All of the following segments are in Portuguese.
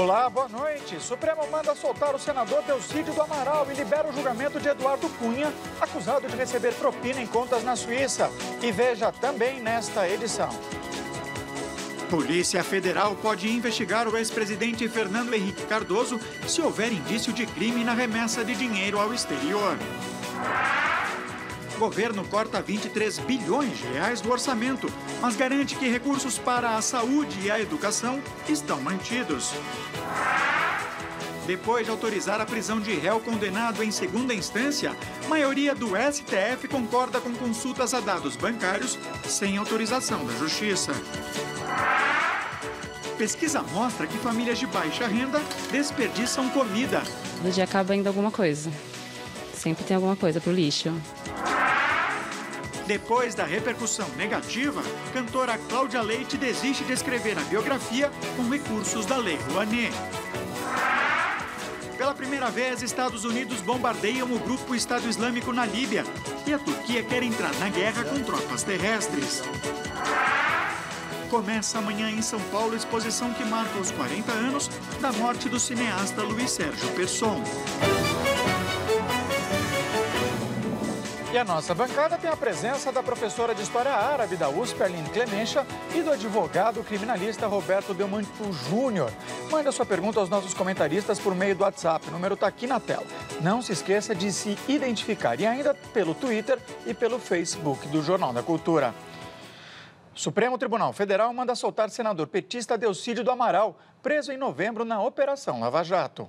Olá, boa noite. Supremo manda soltar o senador Delcídio do Amaral e libera o julgamento de Eduardo Cunha, acusado de receber propina em contas na Suíça. E veja também nesta edição. Polícia Federal pode investigar o ex-presidente Fernando Henrique Cardoso se houver indício de crime na remessa de dinheiro ao exterior. O governo corta 23 bilhões de reais do orçamento, mas garante que recursos para a saúde e a educação estão mantidos. Depois de autorizar a prisão de réu condenado em segunda instância, a maioria do STF concorda com consultas a dados bancários sem autorização da Justiça. Pesquisa mostra que famílias de baixa renda desperdiçam comida. No dia acaba indo alguma coisa. Sempre tem alguma coisa pro lixo. Depois da repercussão negativa, cantora Cláudia Leite desiste de escrever a biografia com recursos da Lei Rouanet. Pela primeira vez, Estados Unidos bombardeiam o grupo Estado Islâmico na Líbia e a Turquia quer entrar na guerra com tropas terrestres. Começa amanhã em São Paulo a exposição que marca os 40 anos da morte do cineasta Luiz Sérgio Pesson. E a nossa bancada tem a presença da professora de História Árabe da USP, Aline Clemencha, e do advogado criminalista Roberto Delmanto Júnior. Mande a sua pergunta aos nossos comentaristas por meio do WhatsApp. O número está aqui na tela. Não se esqueça de se identificar e ainda pelo Twitter e pelo Facebook do Jornal da Cultura. Supremo Tribunal Federal manda soltar senador petista Delcídio do Amaral, preso em novembro na Operação Lava Jato.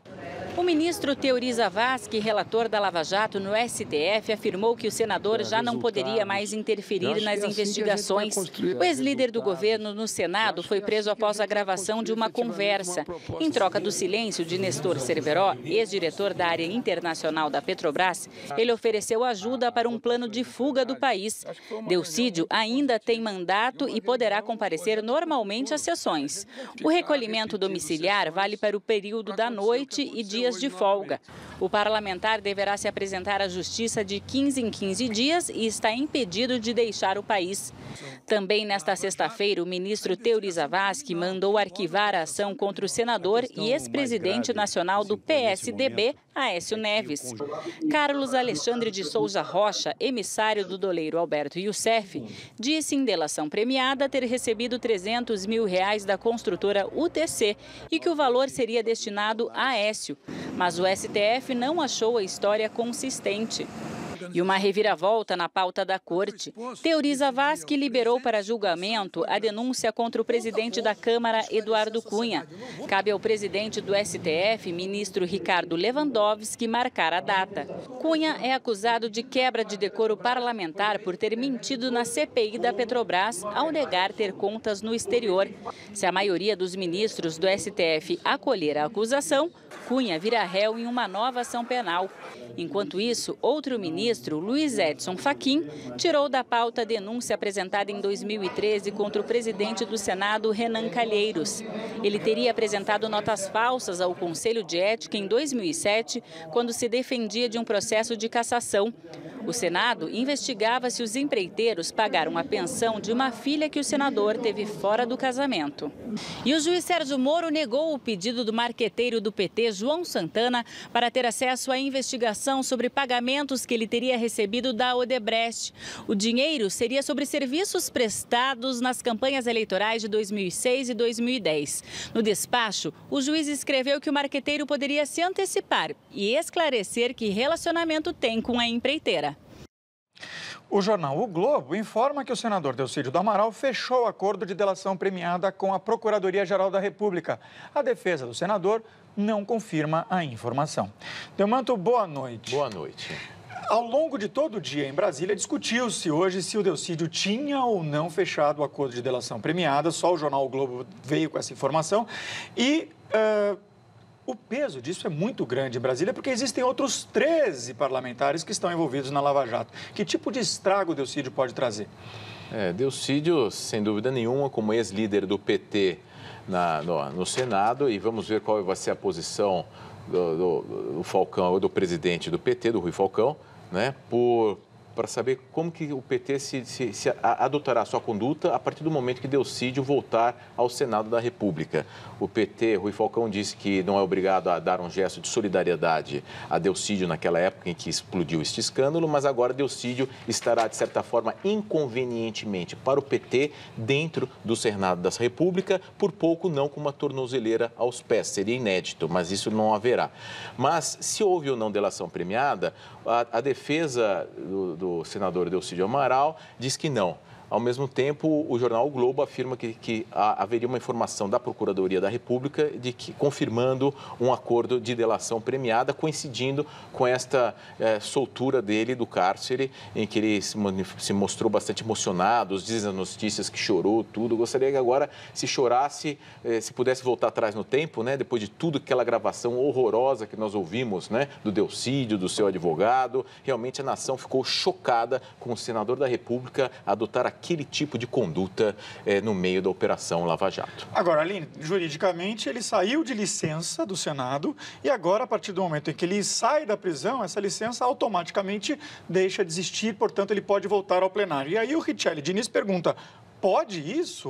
O ministro Teori Zavascki, relator da Lava Jato no STF, afirmou que o senador já não poderia mais interferir nas investigações. O ex-líder do governo no Senado foi preso após a gravação de uma conversa. Em troca do silêncio de Nestor Cerveró, ex-diretor da área internacional da Petrobras, ele ofereceu ajuda para um plano de fuga do país. Delcídio ainda tem mandato e poderá comparecer normalmente às sessões. O recolhimento domiciliar vale para o período da noite e dias de folga. O parlamentar deverá se apresentar à Justiça de 15 em 15 dias e está impedido de deixar o país. Também nesta sexta-feira, o ministro Teori Zavascki mandou arquivar a ação contra o senador e ex-presidente nacional do PSDB, Aécio Neves. Carlos Alexandre de Souza Rocha, emissário do doleiro Alberto Youssef, disse em delação premiada ter recebido R$300 mil da construtora UTC e que o valor seria destinado a Aécio. Mas o STF não achou a história consistente. E uma reviravolta na pauta da corte. Teori Zavascki liberou para julgamento a denúncia contra o presidente da Câmara, Eduardo Cunha. Cabe ao presidente do STF, ministro Ricardo Lewandowski, marcar a data. Cunha é acusado de quebra de decoro parlamentar por ter mentido na CPI da Petrobras ao negar ter contas no exterior. Se a maioria dos ministros do STF acolher a acusação, Cunha vira réu em uma nova ação penal. Enquanto isso, outro ministro, Luiz Edson Fachin, tirou da pauta a denúncia apresentada em 2013 contra o presidente do Senado, Renan Calheiros. Ele teria apresentado notas falsas ao Conselho de Ética em 2007, quando se defendia de um processo de cassação. O Senado investigava se os empreiteiros pagaram a pensão de uma filha que o senador teve fora do casamento. E o juiz Sérgio Moro negou o pedido do marqueteiro do PT, João Santana, para ter acesso à investigação sobre pagamentos que ele teria recebido da Odebrecht. O dinheiro seria sobre serviços prestados nas campanhas eleitorais de 2006 e 2010. No despacho, o juiz escreveu que o marqueteiro poderia se antecipar e esclarecer que relacionamento tem com a empreiteira. O jornal O Globo informa que o senador Delcídio do Amaral fechou acordo de delação premiada com a Procuradoria-Geral da República. A defesa do senador não confirma a informação. Delmanto, boa noite. Boa noite. Ao longo de todo o dia em Brasília, discutiu-se hoje se o Delcídio tinha ou não fechado o acordo de delação premiada. Só o jornal O Globo veio com essa informação. E o peso disso é muito grande em Brasília, porque existem outros 13 parlamentares que estão envolvidos na Lava Jato. Que tipo de estrago o Delcídio pode trazer? Delcídio, sem dúvida nenhuma, como ex-líder do PT no Senado, e vamos ver qual vai ser a posição do Falcão, do presidente do PT, do Rui Falcão, né, por para saber como que o PT se adotará a sua conduta a partir do momento que Delcídio voltar ao Senado da República. O PT, Rui Falcão, disse que não é obrigado a dar um gesto de solidariedade a Delcídio naquela época em que explodiu este escândalo, mas agora Delcídio estará, de certa forma, inconvenientemente para o PT dentro do Senado da República, por pouco não com uma tornozeleira aos pés. Seria inédito, mas isso não haverá. Mas, se houve ou não delação premiada, a defesa do senador Delcídio Amaral diz que não. Ao mesmo tempo, o jornal o Globo afirma que haveria uma informação da Procuradoria da República confirmando um acordo de delação premiada, coincidindo com esta soltura dele do cárcere, em que ele se mostrou bastante emocionado, dizem as notícias que chorou, tudo. Gostaria que agora, se chorasse, se pudesse voltar atrás no tempo, né, depois de tudo, aquela gravação horrorosa que nós ouvimos, né, do Delcídio, do seu advogado. Realmente a nação ficou chocada com o senador da República adotar aquele tipo de conduta no meio da Operação Lava Jato. Agora, Aline, juridicamente, ele saiu de licença do Senado e agora, a partir do momento em que ele sai da prisão, essa licença automaticamente deixa de existir, portanto, ele pode voltar ao plenário. E aí o Richelle Diniz pergunta: pode isso?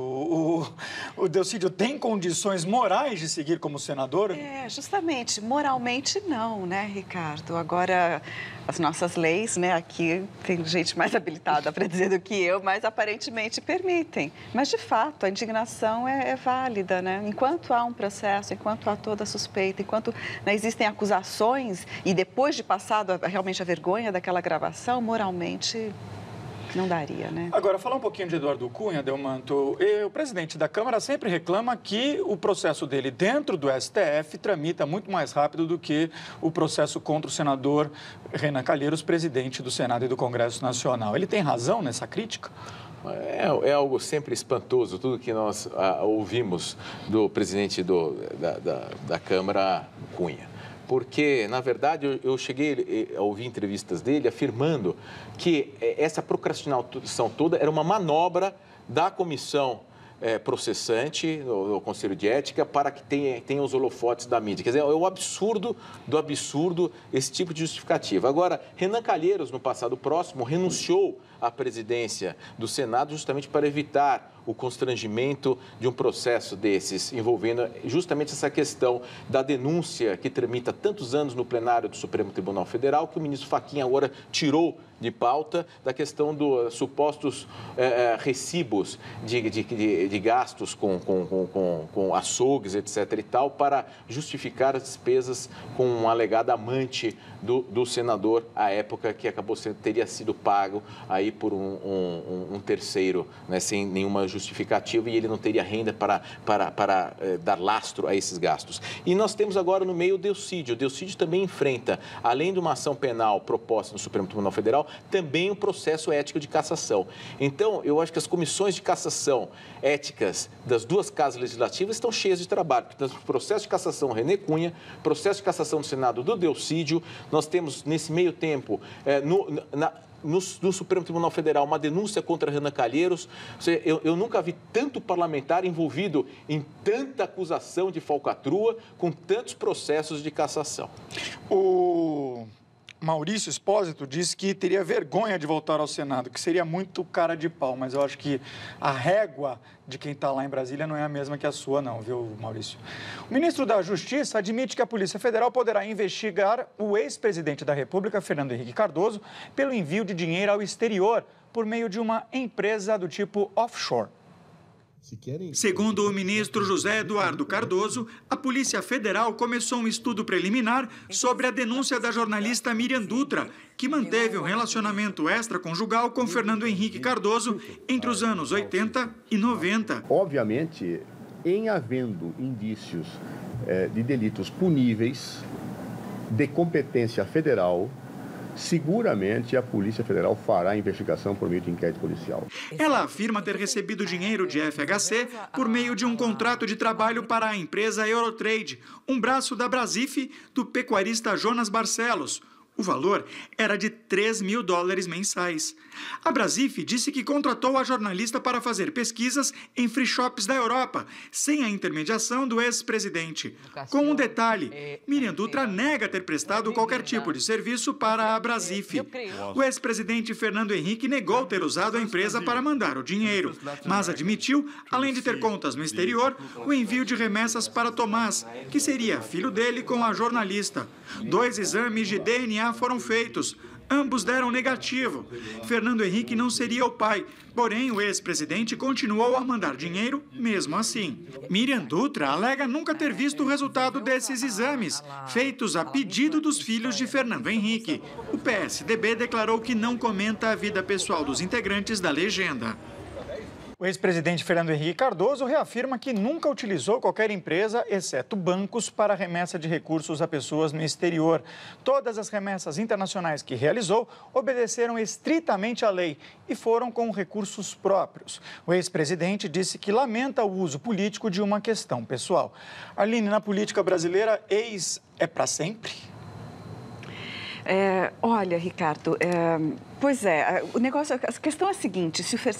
O Delcídio tem condições morais de seguir como senador? Justamente, moralmente não, né, Ricardo? Agora, as nossas leis, né, aqui tem gente mais habilitada para dizer do que eu, mas aparentemente permitem. Mas, de fato, a indignação é válida, né? Enquanto há um processo, enquanto há toda a suspeita, enquanto existem acusações e depois de passado realmente a vergonha daquela gravação, moralmente não daria, né? Agora, falar um pouquinho de Eduardo Cunha, Delmanto. O presidente da Câmara sempre reclama que o processo dele dentro do STF tramita muito mais rápido do que o processo contra o senador Renan Calheiros, presidente do Senado e do Congresso Nacional. Ele tem razão nessa crítica? É algo sempre espantoso, tudo que nós ouvimos do presidente da Câmara, Cunha. Porque, na verdade, eu cheguei a ouvir entrevistas dele afirmando que essa procrastinação toda era uma manobra da comissão processante, do Conselho de Ética, para que tenha os holofotes da mídia. Quer dizer, é o absurdo do absurdo esse tipo de justificativa. Agora, Renan Calheiros, no passado próximo, renunciou à presidência do Senado justamente para evitar o constrangimento de um processo desses, envolvendo justamente essa questão da denúncia que tramita tantos anos no plenário do Supremo Tribunal Federal, que o ministro Fachin agora tirou de pauta, da questão dos supostos recibos de gastos com açougues, etc. e tal, para justificar as despesas com um alegado amante do senador à época, que teria sido pago aí por um terceiro, né, sem nenhuma justificativa, e ele não teria renda para dar lastro a esses gastos. E nós temos agora no meio o Delcídio. O Delcídio também enfrenta, além de uma ação penal proposta no Supremo Tribunal Federal, também um processo ético de cassação. Então, eu acho que as comissões de cassação éticas das duas casas legislativas estão cheias de trabalho. Então, processo de cassação René Cunha, processo de cassação do Senado do Delcídio. Nós temos, nesse meio tempo, no Supremo Tribunal Federal, uma denúncia contra Renan Calheiros. Eu nunca vi tanto parlamentar envolvido em tanta acusação de falcatrua, com tantos processos de cassação. O Maurício Espósito disse que teria vergonha de voltar ao Senado, que seria muito cara de pau, mas eu acho que a régua de quem está lá em Brasília não é a mesma que a sua, não, viu, Maurício? O ministro da Justiça admite que a Polícia Federal poderá investigar o ex-presidente da República, Fernando Henrique Cardoso, pelo envio de dinheiro ao exterior por meio de uma empresa do tipo offshore. Segundo o ministro José Eduardo Cardoso, a Polícia Federal começou um estudo preliminar sobre a denúncia da jornalista Miriam Dutra, que manteve um relacionamento extraconjugal com Fernando Henrique Cardoso entre os anos 80 e 90. Obviamente, em havendo indícios de delitos puníveis de competência federal, seguramente a Polícia Federal fará a investigação por meio de inquérito policial. Ela afirma ter recebido dinheiro de FHC por meio de um contrato de trabalho para a empresa Eurotrade, um braço da Brasif do pecuarista Jonas Barcelos. O valor era de $3 mil mensais. A Brasif disse que contratou a jornalista para fazer pesquisas em free shops da Europa, sem a intermediação do ex-presidente. Com um detalhe, Miriam Dutra nega ter prestado qualquer tipo de serviço para a Brasif. O ex-presidente Fernando Henrique negou ter usado a empresa para mandar o dinheiro, mas admitiu, além de ter contas no exterior, o envio de remessas para Tomás, que seria filho dele com a jornalista. 2 exames de DNA foram feitos. Ambos deram negativo. Fernando Henrique não seria o pai, porém o ex-presidente continuou a mandar dinheiro mesmo assim. Miriam Dutra alega nunca ter visto o resultado desses exames, feitos a pedido dos filhos de Fernando Henrique. O PSDB declarou que não comenta a vida pessoal dos integrantes da legenda. O ex-presidente Fernando Henrique Cardoso reafirma que nunca utilizou qualquer empresa, exceto bancos, para remessa de recursos a pessoas no exterior. Todas as remessas internacionais que realizou obedeceram estritamente à lei e foram com recursos próprios. O ex-presidente disse que lamenta o uso político de uma questão pessoal. Aline, na política brasileira, ex é para sempre? Olha, Ricardo, a questão é a seguinte,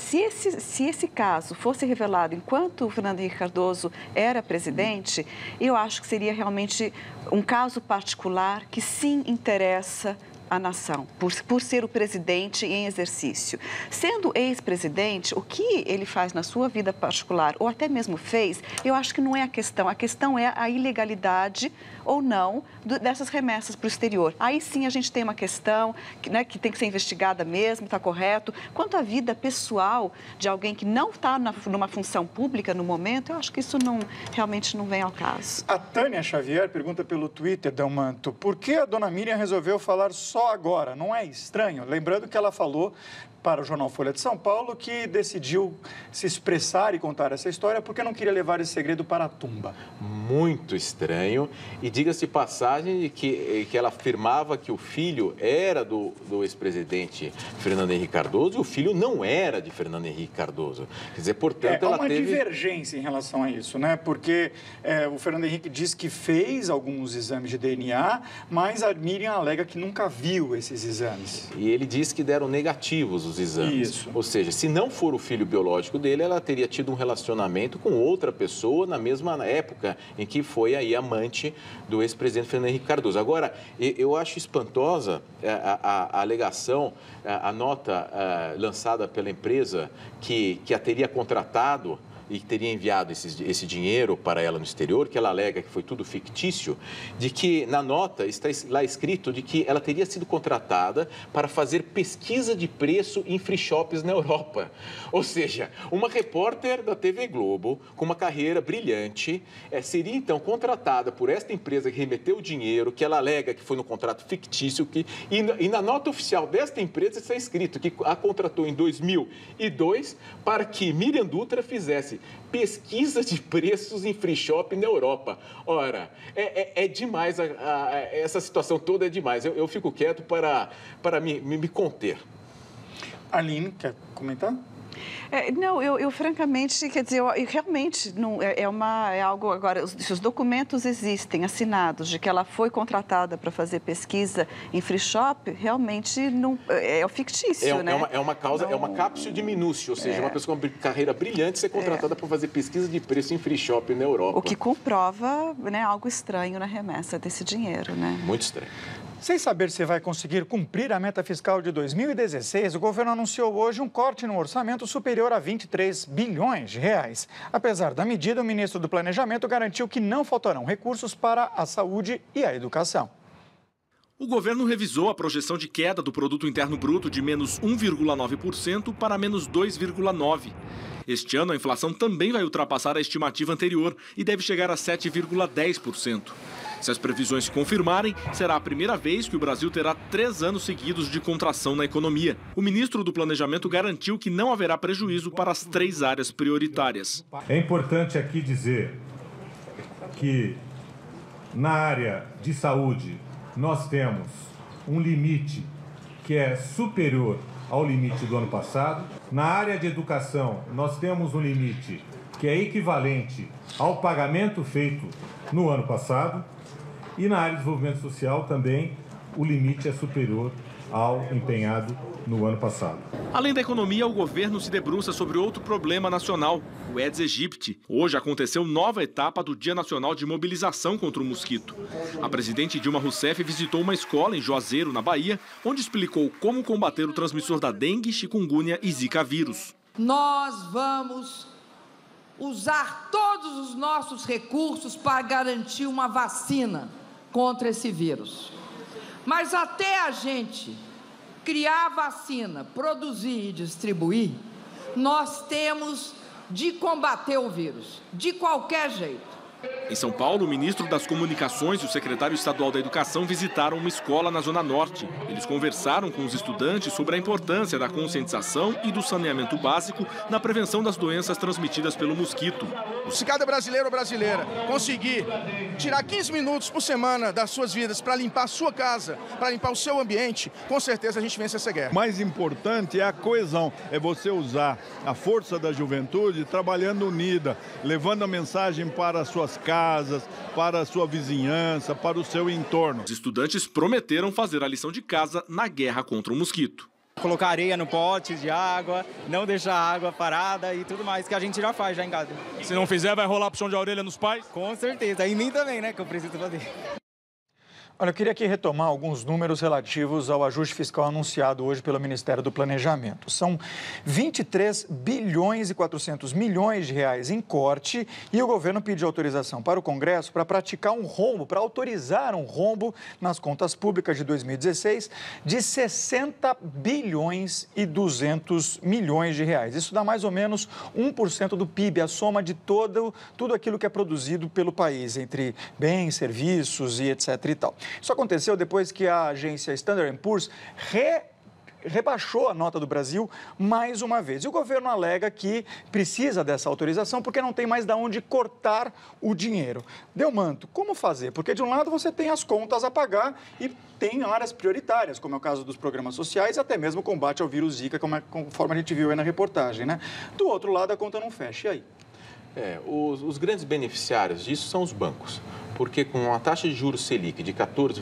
se esse caso fosse revelado enquanto o Fernando Henrique Cardoso era presidente, eu acho que seria realmente um caso particular que sim interessa a nação, por ser o presidente em exercício. Sendo ex-presidente, o que ele faz na sua vida particular, ou até mesmo fez, eu acho que não é a questão é a ilegalidade ou não dessas remessas para o exterior. Aí sim a gente tem uma questão que tem que ser investigada mesmo, está correto. Quanto à vida pessoal de alguém que não está numa função pública no momento, eu acho que isso realmente não vem ao caso. A Tânia Xavier pergunta pelo Twitter, Delmanto, por que a dona Miriam resolveu falar só agora? Não é estranho? Lembrando que ela falou para o jornal Folha de São Paulo que decidiu se expressar e contar essa história porque não queria levar esse segredo para a tumba. Muito estranho. E diga-se de passagem que ela afirmava que o filho era do ex-presidente Fernando Henrique Cardoso e o filho não era de Fernando Henrique Cardoso. Quer dizer, portanto, ela teve... Há uma divergência em relação a isso, né? Porque o Fernando Henrique diz que fez alguns exames de DNA, mas a Miriam alega que nunca viu esses exames. E ele diz que deram negativos os exames. Isso. Ou seja, se não for o filho biológico dele, ela teria tido um relacionamento com outra pessoa na mesma época em que foi aí amante do ex-presidente Fernando Henrique Cardoso. Agora, eu acho espantosa a alegação, a nota lançada pela empresa que a teria contratado e que teria enviado esse dinheiro para ela no exterior, que ela alega que foi tudo fictício, de que na nota está lá escrito de que ela teria sido contratada para fazer pesquisa de preço em free shops na Europa. Ou seja, uma repórter da TV Globo, com uma carreira brilhante, seria então contratada por esta empresa que remeteu o dinheiro, que ela alega que foi no contrato fictício, e na nota oficial desta empresa está escrito que a contratou em 2002 para que Miriam Dutra fizesse pesquisa de preços em free shop na Europa. Ora, é demais, essa situação toda é demais. Eu fico quieto para me conter. Aline, quer comentar? Não, eu francamente, quer dizer, eu realmente não é algo agora. Os documentos existem assinados de que ela foi contratada para fazer pesquisa em free shop, realmente não é fictício, né? É uma causa, é uma cápsula de minúcio, ou seja, uma pessoa com uma carreira brilhante ser contratada para fazer pesquisa de preço em free shop na Europa. O que comprova, né, algo estranho na remessa desse dinheiro, né? Muito estranho. Sem saber se vai conseguir cumprir a meta fiscal de 2016, o governo anunciou hoje um corte no orçamento superior a 23 bilhões de reais. Apesar da medida, o ministro do Planejamento garantiu que não faltarão recursos para a saúde e a educação. O governo revisou a projeção de queda do Produto Interno Bruto de menos 1,9% para menos 2,9%. Este ano, a inflação também vai ultrapassar a estimativa anterior e deve chegar a 7,10%. Se as previsões se confirmarem, será a primeira vez que o Brasil terá 3 anos seguidos de contração na economia. O ministro do Planejamento garantiu que não haverá prejuízo para as 3 áreas prioritárias. É importante aqui dizer que na área de saúde nós temos um limite que é superior ao limite do ano passado. Na área de educação nós temos um limite que é equivalente ao pagamento feito no ano passado. E na área de desenvolvimento social também o limite é superior ao empenhado no ano passado. Além da economia, o governo se debruça sobre outro problema nacional, o Aedes aegypti. Hoje aconteceu nova etapa do Dia Nacional de Mobilização contra o mosquito. A presidente Dilma Rousseff visitou uma escola em Juazeiro, na Bahia, onde explicou como combater o transmissor da dengue, chikungunya e zika vírus. Nós vamos usar todos os nossos recursos para garantir uma vacina contra esse vírus. Mas até a gente criar a vacina, produzir e distribuir, nós temos de combater o vírus, de qualquer jeito. Em São Paulo, o ministro das Comunicações e o secretário estadual da Educação visitaram uma escola na Zona Norte. Eles conversaram com os estudantes sobre a importância da conscientização e do saneamento básico na prevenção das doenças transmitidas pelo mosquito. Se cada brasileiro ou brasileira conseguir tirar 15 minutos por semana das suas vidas para limpar a sua casa, para limpar o seu ambiente, com certeza a gente vence essa guerra. O mais importante é a coesão, é você usar a força da juventude trabalhando unida, levando a mensagem para as suas casas, para a sua vizinhança, para o seu entorno. Os estudantes prometeram fazer a lição de casa na guerra contra o mosquito. Colocar areia no pote de água, não deixar a água parada e tudo mais que a gente já faz já em casa. Se não fizer, vai rolar puxão de orelha nos pais? Com certeza, e em mim também, né, que eu preciso fazer. Olha, eu queria aqui retomar alguns números relativos ao ajuste fiscal anunciado hoje pelo Ministério do Planejamento. São 23 bilhões e 400 milhões de reais em corte e o governo pediu autorização para o Congresso para praticar um rombo, para autorizar um rombo nas contas públicas de 2016 de 60 bilhões e 200 milhões de reais. Isso dá mais ou menos 1% do PIB, a soma de tudo aquilo que é produzido pelo país, entre bens, serviços e etc. e tal. Isso aconteceu depois que a agência Standard & Poor's rebaixou a nota do Brasil mais uma vez. E o governo alega que precisa dessa autorização porque não tem mais de onde cortar o dinheiro. Delmanto, como fazer? Porque de um lado você tem as contas a pagar e tem áreas prioritárias, como é o caso dos programas sociais e até mesmo o combate ao vírus Zika, conforme a gente viu aí na reportagem, né? Do outro lado, a conta não fecha. E aí? Os grandes beneficiários disso são os bancos. Porque com uma taxa de juros Selic de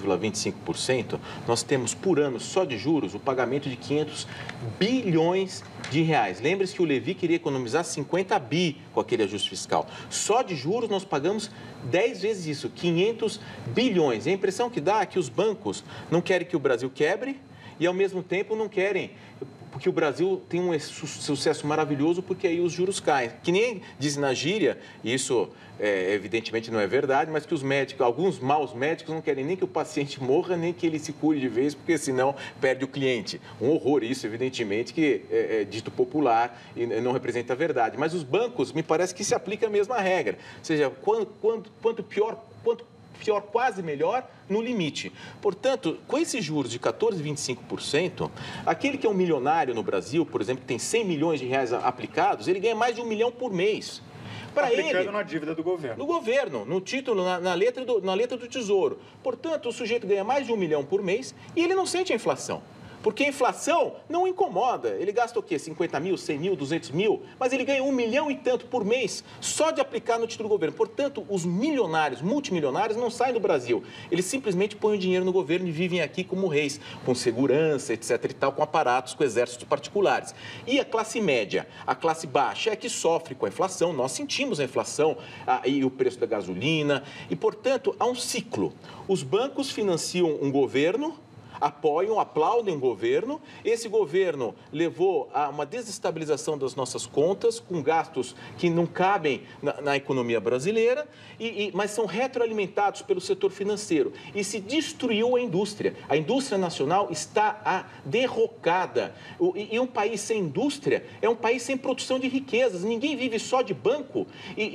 14,25%, nós temos por ano, só de juros, o pagamento de 500 bilhões de reais. Lembre-se que o Levy queria economizar 50 bi com aquele ajuste fiscal. Só de juros nós pagamos 10 vezes isso, 500 bilhões. E a impressão que dá é que os bancos não querem que o Brasil quebre e, ao mesmo tempo, não querem... porque o Brasil tem um sucesso maravilhoso, porque aí os juros caem. Que nem diz na gíria, e isso evidentemente não é verdade, mas que os médicos, alguns maus médicos não querem nem que o paciente morra, nem que ele se cure de vez, porque senão perde o cliente. Um horror isso, evidentemente, que é dito popular e não representa a verdade. Mas os bancos, me parece que se aplica a mesma regra. Ou seja, quanto pior, quase melhor, no limite. Portanto, com esses juros de 14,25%, aquele que é um milionário no Brasil, por exemplo, que tem 100 milhões de reais aplicados, ele ganha mais de 1 milhão por mês. Aplicando na dívida do governo. No governo, no título, na letra do Tesouro. Portanto, o sujeito ganha mais de 1 milhão por mês e ele não sente a inflação. Porque a inflação não incomoda. Ele gasta o quê? 50 mil, 100 mil, 200 mil? Mas ele ganha 1 milhão e tanto por mês só de aplicar no título do governo. Portanto, os milionários, multimilionários, não saem do Brasil. Eles simplesmente põem o dinheiro no governo e vivem aqui como reis, com segurança, etc. e tal, com aparatos, com exércitos particulares. E a classe média, a classe baixa é que sofre com a inflação. Nós sentimos a inflação e o preço da gasolina. E, portanto, há um ciclo. Os bancos financiam um governo, apoiam, aplaudem o governo. Esse governo levou a uma desestabilização das nossas contas, com gastos que não cabem na economia brasileira, mas são retroalimentados pelo setor financeiro. E se destruiu a indústria. A indústria nacional está derrocada. E um país sem indústria é um país sem produção de riquezas. Ninguém vive só de banco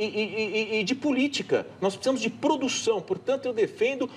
e de política. Nós precisamos de produção. Portanto, eu defendo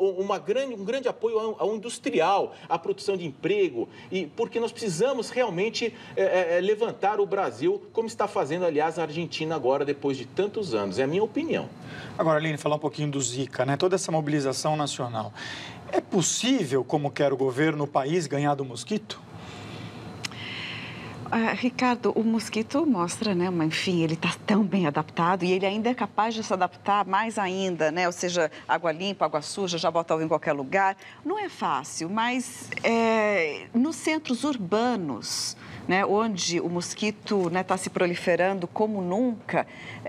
um grande apoio ao industrial, à produção de emprego, porque nós precisamos realmente levantar o Brasil, como está fazendo, aliás, a Argentina agora, depois de tantos anos. É a minha opinião. Agora, Aline, falar um pouquinho do Zika, né? Toda essa mobilização nacional. É possível, como quer o governo, o país ganhar do mosquito? Ricardo, o mosquito mostra, né? Enfim, ele está tão bem adaptado e ele ainda é capaz de se adaptar mais ainda, né? Ou seja, água limpa, água suja, já bota ovo em qualquer lugar. Não é fácil, mas nos centros urbanos, né, onde o mosquito está se proliferando como nunca,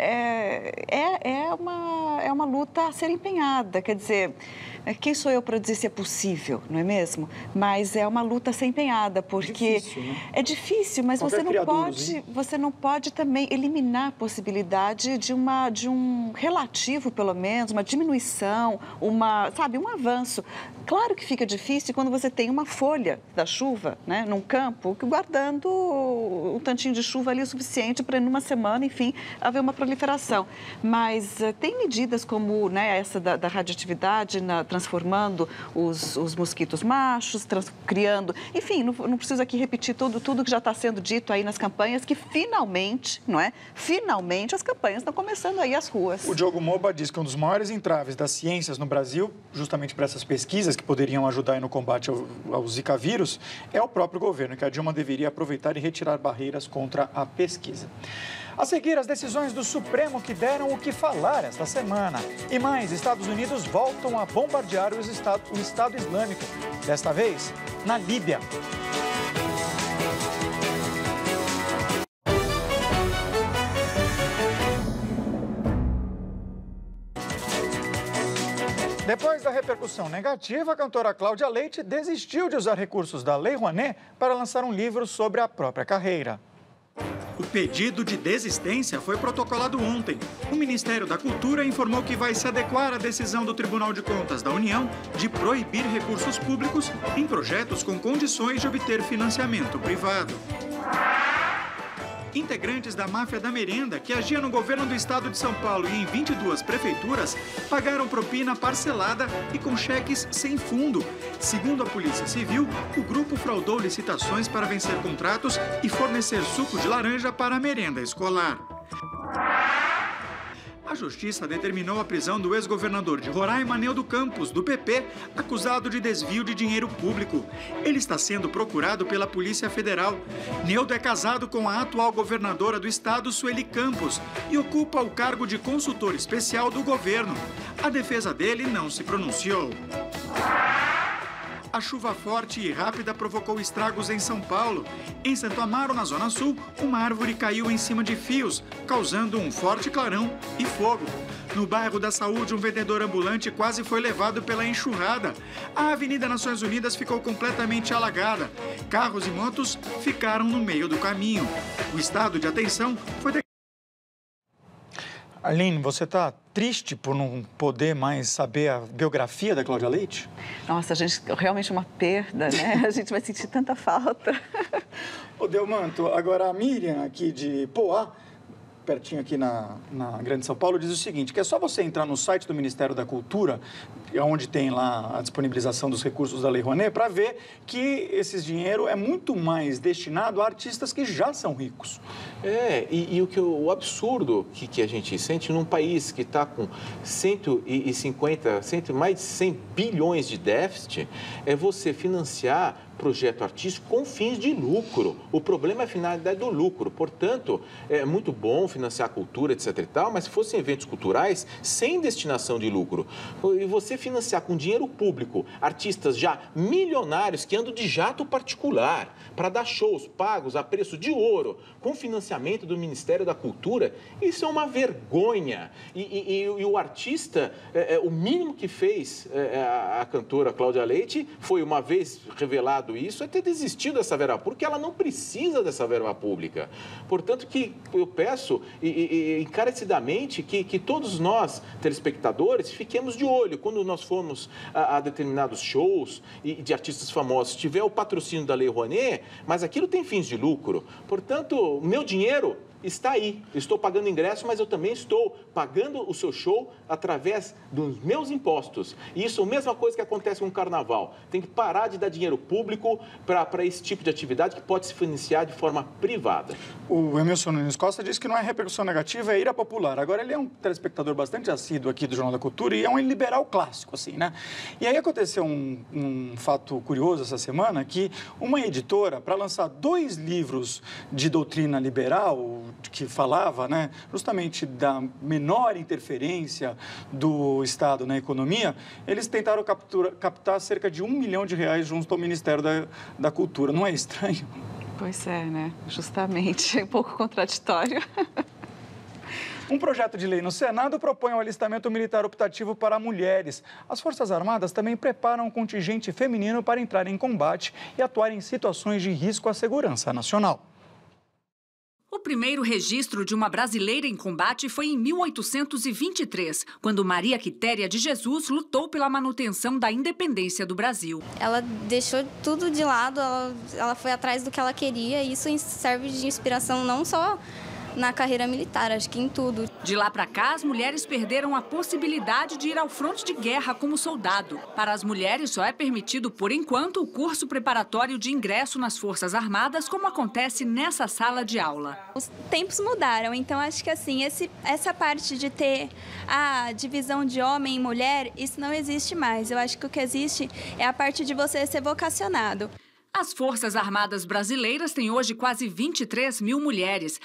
é uma luta a ser empenhada. Quer dizer, quem sou eu para dizer se é possível, não é mesmo? Mas é uma luta a ser empenhada, porque difícil, né? É difícil, mas você não pode também eliminar a possibilidade de um relativo, pelo menos, uma diminuição, um avanço. Claro que fica difícil quando você tem uma folha da chuva, né, num campo, guardando um tantinho de chuva ali o suficiente para, numa semana, enfim, haver uma proliferação. Mas tem medidas como, né, essa da radioatividade, transformando os mosquitos machos, criando... Enfim, não preciso aqui repetir tudo que já está sendo dito aí nas campanhas, que finalmente, não é? Finalmente as campanhas estão começando aí as ruas. O Diogo Moba diz que um dos maiores entraves das ciências no Brasil, justamente para essas pesquisas que poderiam ajudar no combate ao Zika vírus, é o próprio governo, que a Dilma deveria aproveitar e retirar barreiras contra a pesquisa. A seguir, as decisões do Supremo que deram o que falar esta semana. E mais, Estados Unidos voltam a bombardear o Estado Islâmico, desta vez na Líbia. Depois da repercussão negativa, a cantora Cláudia Leite desistiu de usar recursos da Lei Rouanet para lançar um livro sobre a própria carreira. O pedido de desistência foi protocolado ontem. O Ministério da Cultura informou que vai se adequar à decisão do Tribunal de Contas da União de proibir recursos públicos em projetos com condições de obter financiamento privado. Integrantes da máfia da merenda, que agia no governo do estado de São Paulo e em 22 prefeituras, pagaram propina parcelada e com cheques sem fundo. Segundo a Polícia Civil, o grupo fraudou licitações para vencer contratos e fornecer suco de laranja para a merenda escolar. A Justiça determinou a prisão do ex-governador de Roraima, Neudo Campos, do PP, acusado de desvio de dinheiro público. Ele está sendo procurado pela Polícia Federal. Neudo é casado com a atual governadora do estado, Sueli Campos, e ocupa o cargo de consultor especial do governo. A defesa dele não se pronunciou. A chuva forte e rápida provocou estragos em São Paulo. Em Santo Amaro, na Zona Sul, uma árvore caiu em cima de fios, causando um forte clarão e fogo. No bairro da Saúde, um vendedor ambulante quase foi levado pela enxurrada. A Avenida Nações Unidas ficou completamente alagada. Carros e motos ficaram no meio do caminho. O estado de atenção foi... Aline, você está triste por não poder mais saber a biografia da Cláudia Leite? Nossa, gente, realmente uma perda, né? A gente vai sentir tanta falta. Ô, Delmanto, agora a Miriam aqui de Poá, pertinho aqui na Grande São Paulo, diz o seguinte, que é só você entrar no site do Ministério da Cultura, onde tem lá a disponibilização dos recursos da Lei Rouanet, para ver que esse dinheiro é muito mais destinado a artistas que já são ricos. O absurdo que a gente sente num país que está com mais de 100 bilhões de déficit, é você financiar projeto artístico com fins de lucro. O problema é a finalidade do lucro. Portanto, é muito bom financiar a cultura, etc. e tal, mas se fossem eventos culturais sem destinação de lucro, e você financiar com dinheiro público artistas já milionários que andam de jato particular para dar shows pagos a preço de ouro com financiamento do Ministério da Cultura, isso é uma vergonha. E o artista, o mínimo que fez a cantora Cláudia Leite foi, uma vez revelado isso, é ter desistido dessa verba, porque ela não precisa dessa verba pública. Portanto, que eu peço encarecidamente que todos nós, telespectadores, fiquemos de olho quando nós formos a determinados shows de artistas famosos, tiver o patrocínio da Lei Rouanet, mas aquilo tem fins de lucro. Portanto, o meu dinheiro está aí. Eu estou pagando ingresso, mas eu também estou pagando o seu show através dos meus impostos. E isso é a mesma coisa que acontece com o carnaval. Tem que parar de dar dinheiro público para esse tipo de atividade que pode se financiar de forma privada. O Emilson Nunes Costa disse que não é repercussão negativa, é ira popular. Agora, ele é um telespectador bastante assíduo aqui do Jornal da Cultura e é um liberal clássico, assim, né? E aí aconteceu um fato curioso essa semana, que uma editora, para lançar 2 livros de doutrina liberal, que falava, né, justamente da menor interferência do Estado na economia, eles tentaram captar cerca de R$1 milhão junto ao Ministério da Cultura. Não é estranho? Pois é, né? Justamente, é um pouco contraditório. Um projeto de lei no Senado propõe o alistamento militar optativo para mulheres. As Forças Armadas também preparam um contingente feminino para entrar em combate e atuar em situações de risco à segurança nacional. O primeiro registro de uma brasileira em combate foi em 1823, quando Maria Quitéria de Jesus lutou pela manutenção da independência do Brasil. Ela deixou tudo de lado, ela foi atrás do que ela queria e isso serve de inspiração não só na carreira militar, acho que em tudo. De lá para cá, as mulheres perderam a possibilidade de ir ao fronte de guerra como soldado. Para as mulheres, só é permitido, por enquanto, o curso preparatório de ingresso nas Forças Armadas, como acontece nessa sala de aula. Os tempos mudaram, então acho que assim, essa parte de ter a divisão de homem e mulher, isso não existe mais. Eu acho que o que existe é a parte de você ser vocacionado. As Forças Armadas brasileiras têm hoje quase 23 mil mulheres,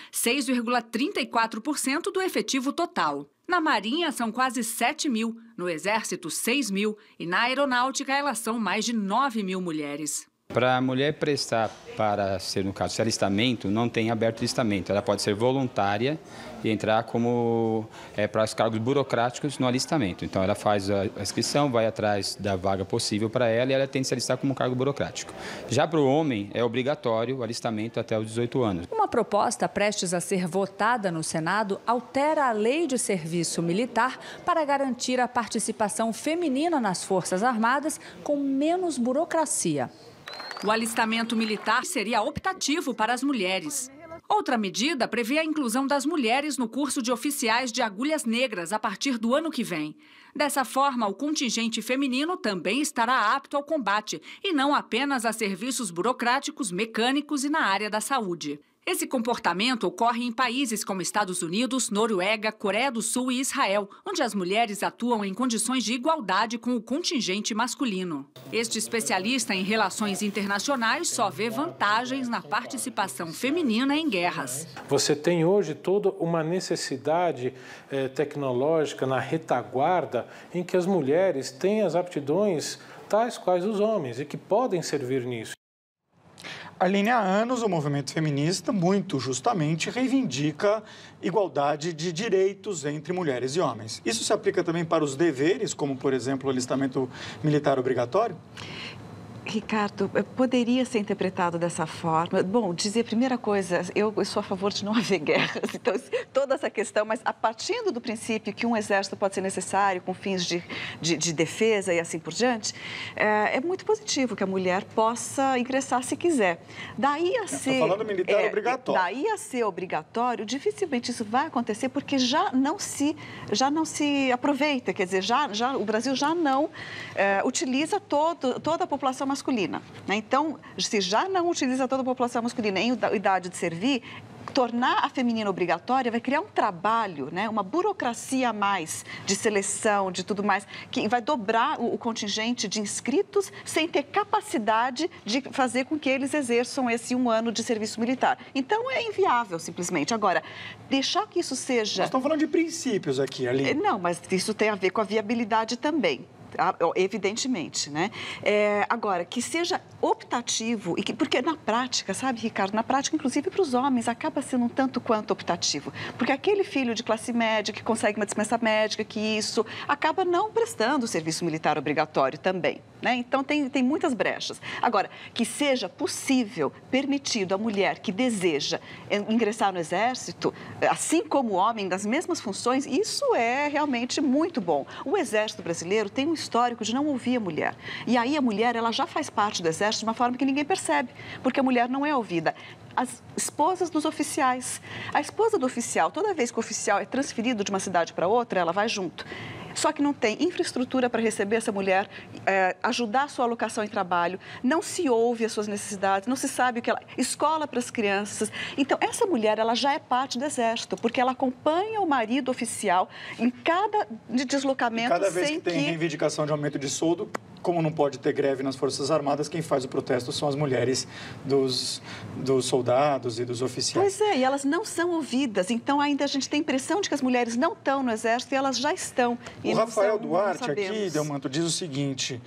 6,34% do efetivo total. Na Marinha, são quase 7 mil, no Exército, 6 mil e na Aeronáutica, elas são mais de 9 mil mulheres. Para a mulher prestar para ser, no caso, alistamento, não tem aberto alistamento. Ela pode ser voluntária e entrar como para os cargos burocráticos no alistamento. Então, ela faz a inscrição, vai atrás da vaga possível para ela e ela tem que se alistar como cargo burocrático. Já para o homem, é obrigatório o alistamento até os 18 anos. Uma proposta prestes a ser votada no Senado altera a Lei de Serviço Militar para garantir a participação feminina nas Forças Armadas com menos burocracia. O alistamento militar seria optativo para as mulheres. Outra medida prevê a inclusão das mulheres no curso de oficiais de agulhas negras a partir do ano que vem. Dessa forma, o contingente feminino também estará apto ao combate e não apenas a serviços burocráticos, mecânicos e na área da saúde. Esse comportamento ocorre em países como Estados Unidos, Noruega, Coreia do Sul e Israel, onde as mulheres atuam em condições de igualdade com o contingente masculino. Este especialista em relações internacionais só vê vantagens na participação feminina em guerras. Você tem hoje toda uma necessidade tecnológica na retaguarda em que as mulheres têm as aptidões tais quais os homens e que podem servir nisso. Arline, há anos o movimento feminista, muito justamente, reivindica igualdade de direitos entre mulheres e homens. Isso se aplica também para os deveres, como, por exemplo, o alistamento militar obrigatório? Ricardo, poderia ser interpretado dessa forma. Bom, dizer a primeira coisa, eu sou a favor de não haver guerras, então toda essa questão, mas a partir do princípio que um exército pode ser necessário com fins de defesa e assim por diante, é muito positivo que a mulher possa ingressar se quiser. Daí a ser... Estou falando militar obrigatório. Daí a ser obrigatório, dificilmente isso vai acontecer porque já não se aproveita, quer dizer, o Brasil já não utiliza toda a população masculina, né? Então, se já não utiliza toda a população masculina em idade de servir, tornar a feminina obrigatória vai criar um trabalho, né? Uma burocracia a mais de seleção, de tudo mais, que vai dobrar o contingente de inscritos sem ter capacidade de fazer com que eles exerçam esse 1 ano de serviço militar. Então, é inviável, simplesmente. Agora, deixar que isso seja... Nós estamos falando de princípios aqui, Aline. Não, mas isso tem a ver com a viabilidade também. Evidentemente, né? Agora, que seja optativo, porque na prática, sabe, Ricardo, na prática, inclusive para os homens, acaba sendo um tanto quanto optativo. Porque aquele filho de classe média que consegue uma dispensa médica, que isso acaba não prestando o serviço militar obrigatório também. né? Então, tem muitas brechas. Agora, que seja possível, permitido à mulher que deseja ingressar no Exército, assim como o homem, das mesmas funções, isso é realmente muito bom. O Exército brasileiro tem um histórico de não ouvir a mulher. E aí a mulher, ela já faz parte do Exército de uma forma que ninguém percebe, porque a mulher não é ouvida. As esposas dos oficiais. A esposa do oficial, toda vez que o oficial é transferido de uma cidade para outra, ela vai junto. Só que não tem infraestrutura para receber essa mulher, ajudar a sua alocação em trabalho, não se ouve as suas necessidades, não se sabe o que ela... Escola para as crianças. Então, essa mulher, ela já é parte do Exército, porque ela acompanha o marido oficial em cada deslocamento. E cada vez que tem reivindicação de aumento de soldo, como não pode ter greve nas Forças Armadas, quem faz o protesto são as mulheres dos soldados e dos oficiais. Pois é, e elas não são ouvidas. Então, ainda a gente tem a impressão de que as mulheres não estão no Exército e elas já estão. O Rafael Duarte aqui, Delmanto, diz o seguinte: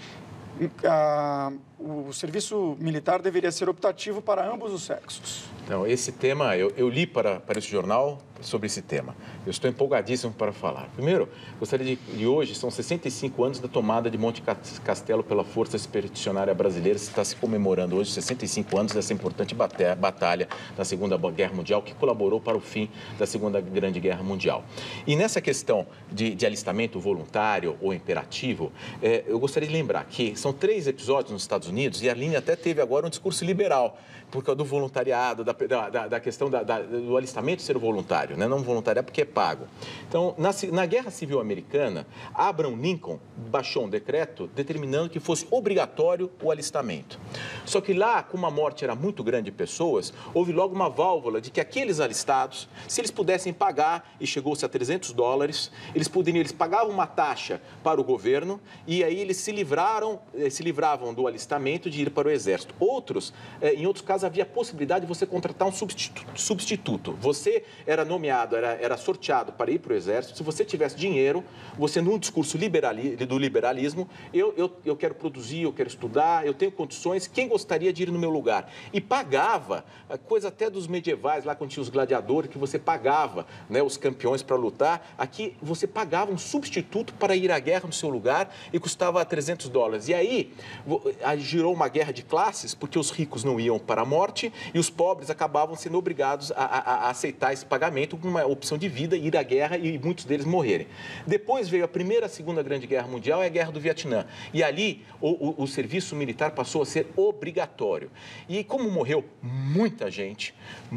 o serviço militar deveria ser optativo para ambos os sexos. Então, esse tema, eu li para esse jornal sobre esse tema. Eu estou empolgadíssimo para falar. Primeiro, gostaria de hoje, são 65 anos da tomada de Monte Castelo pela Força Expedicionária Brasileira. Se está se comemorando hoje 65 anos dessa importante batalha da Segunda Guerra Mundial, que colaborou para o fim da Segunda Grande Guerra Mundial. E nessa questão de alistamento voluntário ou imperativo, eu gostaria de lembrar que são 3 episódios nos Estados Unidos, e a Aline até teve agora um discurso liberal, por causa do voluntariado, da questão do alistamento ser voluntário, né? Não voluntariado porque é pago. Então, na Guerra Civil Americana, Abraham Lincoln baixou um decreto determinando que fosse obrigatório o alistamento. Só que lá, como a morte era muito grande de pessoas, houve logo uma válvula de que aqueles alistados, se eles pudessem pagar, e chegou-se a $300, eles pagavam uma taxa para o governo, e aí eles se livravam do alistamento de ir para o Exército. Em outros casos, havia a possibilidade de você contratar um substituto. Você era nomeado, era sorteado para ir para o Exército. Se você tivesse dinheiro, você, num discurso do liberalismo, eu quero produzir, eu quero estudar, eu tenho condições, quem gostaria de ir no meu lugar? E pagava, coisa até dos medievais, lá quando tinha os gladiadores, que você pagava, né, os campeões para lutar. Aqui, você pagava um substituto para ir à guerra no seu lugar e custava $300. E aí, girou uma guerra de classes, porque os ricos não iam para a morte e os pobres acabavam sendo obrigados a aceitar esse pagamento como uma opção de vida, ir à guerra e muitos deles morrerem. Depois veio a Primeira e a Segunda Grande Guerra Mundial e a Guerra do Vietnã. E ali o serviço militar passou a ser obrigatório. E como morreu muita gente,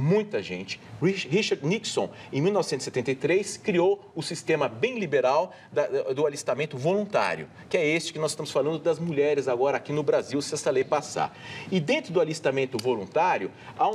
Richard Nixon, em 1973, criou o sistema bem liberal do alistamento voluntário, que é este que nós estamos falando das mulheres agora aqui no Brasil, se essa lei passar. E dentro do alistamento voluntário, há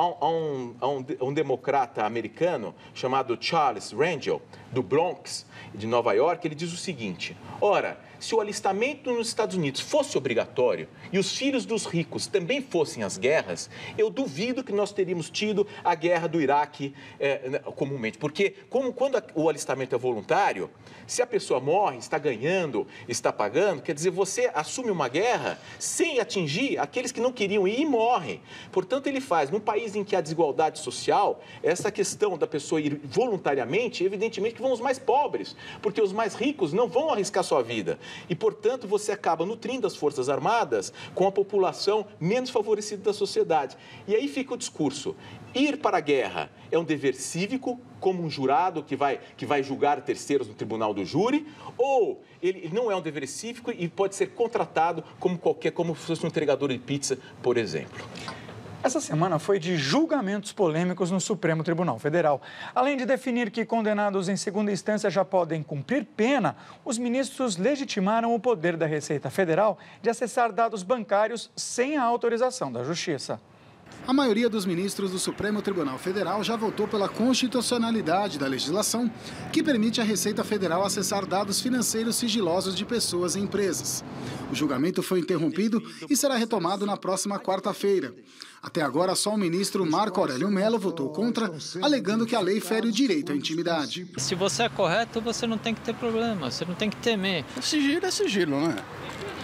um democrata americano chamado Charles Rangel, do Bronx, de Nova York. Ele diz o seguinte: ora, se o alistamento nos Estados Unidos fosse obrigatório e os filhos dos ricos também fossem às guerras, eu duvido que nós teríamos tido a guerra do Iraque comumente. Porque quando o alistamento é voluntário, se a pessoa morre, está ganhando, está pagando, quer dizer, você assume uma guerra sem atingir aqueles que não queriam ir e morrem. Portanto, ele faz, num país em que há desigualdade social, essa questão da pessoa ir voluntariamente, evidentemente que vão os mais pobres, porque os mais ricos não vão arriscar sua vida. E, portanto, você acaba nutrindo as Forças Armadas com a população menos favorecida da sociedade. E aí fica o discurso: ir para a guerra é um dever cívico, como um jurado que vai julgar terceiros no tribunal do júri, ou ele não é um dever cívico e pode ser contratado como se fosse um entregador de pizza, por exemplo. Essa semana foi de julgamentos polêmicos no Supremo Tribunal Federal. Além de definir que condenados em segunda instância já podem cumprir pena, os ministros legitimaram o poder da Receita Federal de acessar dados bancários sem a autorização da Justiça. A maioria dos ministros do Supremo Tribunal Federal já votou pela constitucionalidade da legislação, que permite à Receita Federal acessar dados financeiros sigilosos de pessoas e empresas. O julgamento foi interrompido e será retomado na próxima quarta-feira. Até agora, só o ministro Marco Aurélio Mello votou contra, alegando que a lei fere o direito à intimidade. Se você é correto, você não tem que ter problema, você não tem que temer. Sigilo é sigilo, não é?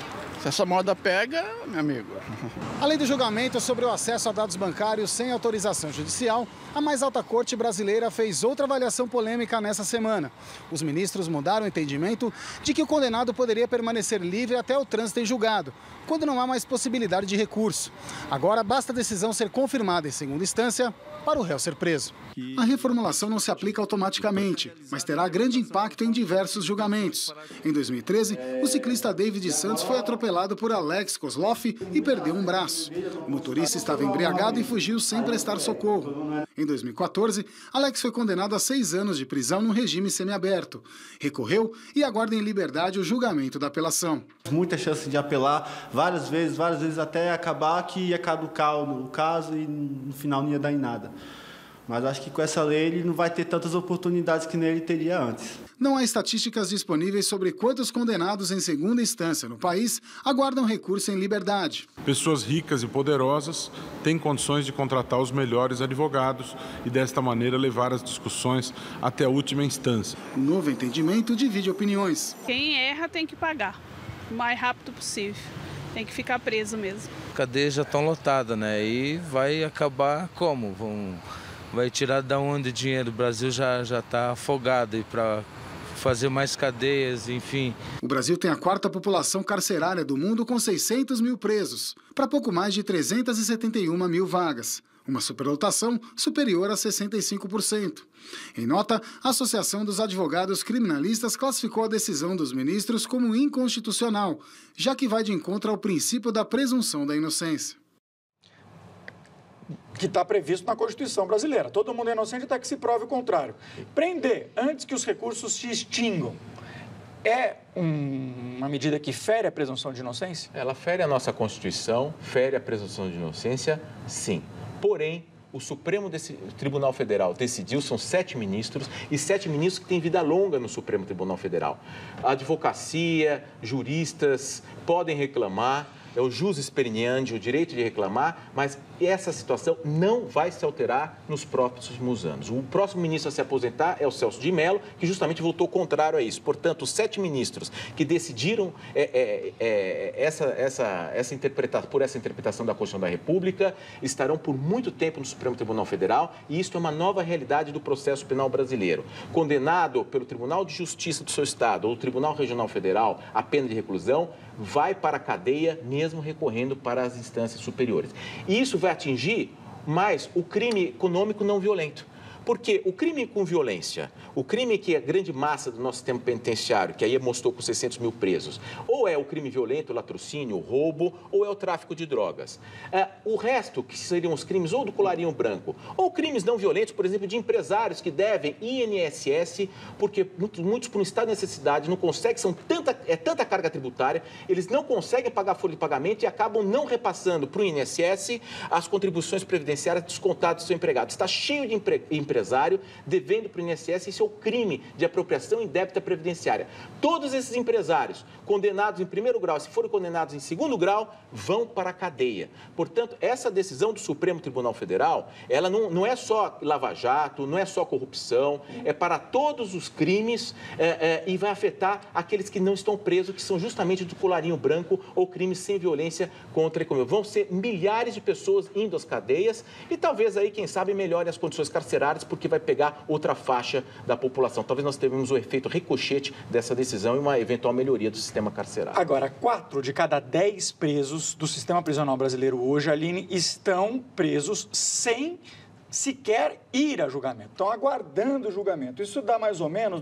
Se essa moda pega, meu amigo... Além do julgamento sobre o acesso a dados bancários sem autorização judicial, a mais alta corte brasileira fez outra avaliação polêmica nessa semana. Os ministros mudaram o entendimento de que o condenado poderia permanecer livre até o trânsito em julgado, quando não há mais possibilidade de recurso. Agora basta a decisão ser confirmada em segunda instância para o réu ser preso. A reformulação não se aplica automaticamente, mas terá grande impacto em diversos julgamentos. Em 2013, o ciclista David Santos foi atropelado por Alex Kozloff e perdeu um braço. O motorista estava embriagado e fugiu sem prestar socorro. Em 2014, Alex foi condenado a 6 anos de prisão no regime semiaberto. Recorreu e aguarda em liberdade o julgamento da apelação. Muita chance de apelar várias vezes até acabar que ia caducar o caso e no final não ia dar em nada. Mas acho que com essa lei ele não vai ter tantas oportunidades que nem ele teria antes. Não há estatísticas disponíveis sobre quantos condenados em segunda instância no país aguardam recurso em liberdade. Pessoas ricas e poderosas têm condições de contratar os melhores advogados e, desta maneira, levar as discussões até a última instância. O novo entendimento divide opiniões. Quem erra tem que pagar o mais rápido possível. Tem que ficar preso mesmo. As cadeias já estão lotadas, né? E vai acabar como? Vai tirar da onde o dinheiro? O Brasil já está afogado e para fazer mais cadeias, enfim. O Brasil tem a 4ª população carcerária do mundo com 600 mil presos, para pouco mais de 371 mil vagas. Uma superlotação superior a 65%. Em nota, a Associação dos Advogados Criminalistas classificou a decisão dos ministros como inconstitucional, já que vai de encontro ao princípio da presunção da inocência. Que está previsto na Constituição brasileira. Todo mundo é inocente até que se prove o contrário. Prender antes que os recursos se extingam é uma medida que fere a presunção de inocência? Ela fere a nossa Constituição, fere a presunção de inocência, sim. Porém, o Supremo Tribunal Federal decidiu, são 7 ministros, e 7 ministros que têm vida longa no Supremo Tribunal Federal. A advocacia, juristas podem reclamar, é o jus experineandi, o direito de reclamar, mas essa situação não vai se alterar nos próximos anos. O próximo ministro a se aposentar é o Celso de Mello, que justamente votou contrário a isso. Portanto, os 7 ministros que decidiram por essa interpretação da Constituição da República estarão por muito tempo no Supremo Tribunal Federal, e isso é uma nova realidade do processo penal brasileiro. Condenado pelo Tribunal de Justiça do seu Estado ou o Tribunal Regional Federal a pena de reclusão, vai para a cadeia, mesmo recorrendo para as instâncias superiores. E isso vai atingir mais o crime econômico não violento. Porque o crime com violência, o crime que é a grande massa do nosso sistema penitenciário, que aí mostrou com 600 mil presos, ou é o crime violento, o latrocínio, o roubo, ou é o tráfico de drogas. O resto, que seriam os crimes ou do colarinho branco, ou crimes não violentos, por exemplo, de empresários que devem INSS, porque muitos por um estado de necessidade não conseguem, é tanta carga tributária, eles não conseguem pagar a folha de pagamento e acabam não repassando para o INSS as contribuições previdenciárias descontadas do seu empregado. Está cheio de empresário devendo para o INSS, isso é o crime de apropriação indébita previdenciária. Todos esses empresários condenados em primeiro grau, se forem condenados em segundo grau, vão para a cadeia. Portanto, essa decisão do Supremo Tribunal Federal, ela não é só lava-jato, não é só corrupção, é para todos os crimes e vai afetar aqueles que não estão presos, que são justamente do colarinho branco ou crimes sem violência contra a economia. Vão ser milhares de pessoas indo às cadeias e talvez aí, quem sabe, melhorem as condições carcerárias, porque vai pegar outra faixa da população. Talvez nós tenhamos o efeito ricochete dessa decisão e uma eventual melhoria do sistema carcerário. Agora, 4 de cada 10 presos do sistema prisional brasileiro hoje, Aline, estão presos sem sequer ir a julgamento. Estão aguardando o julgamento. Isso dá mais ou menos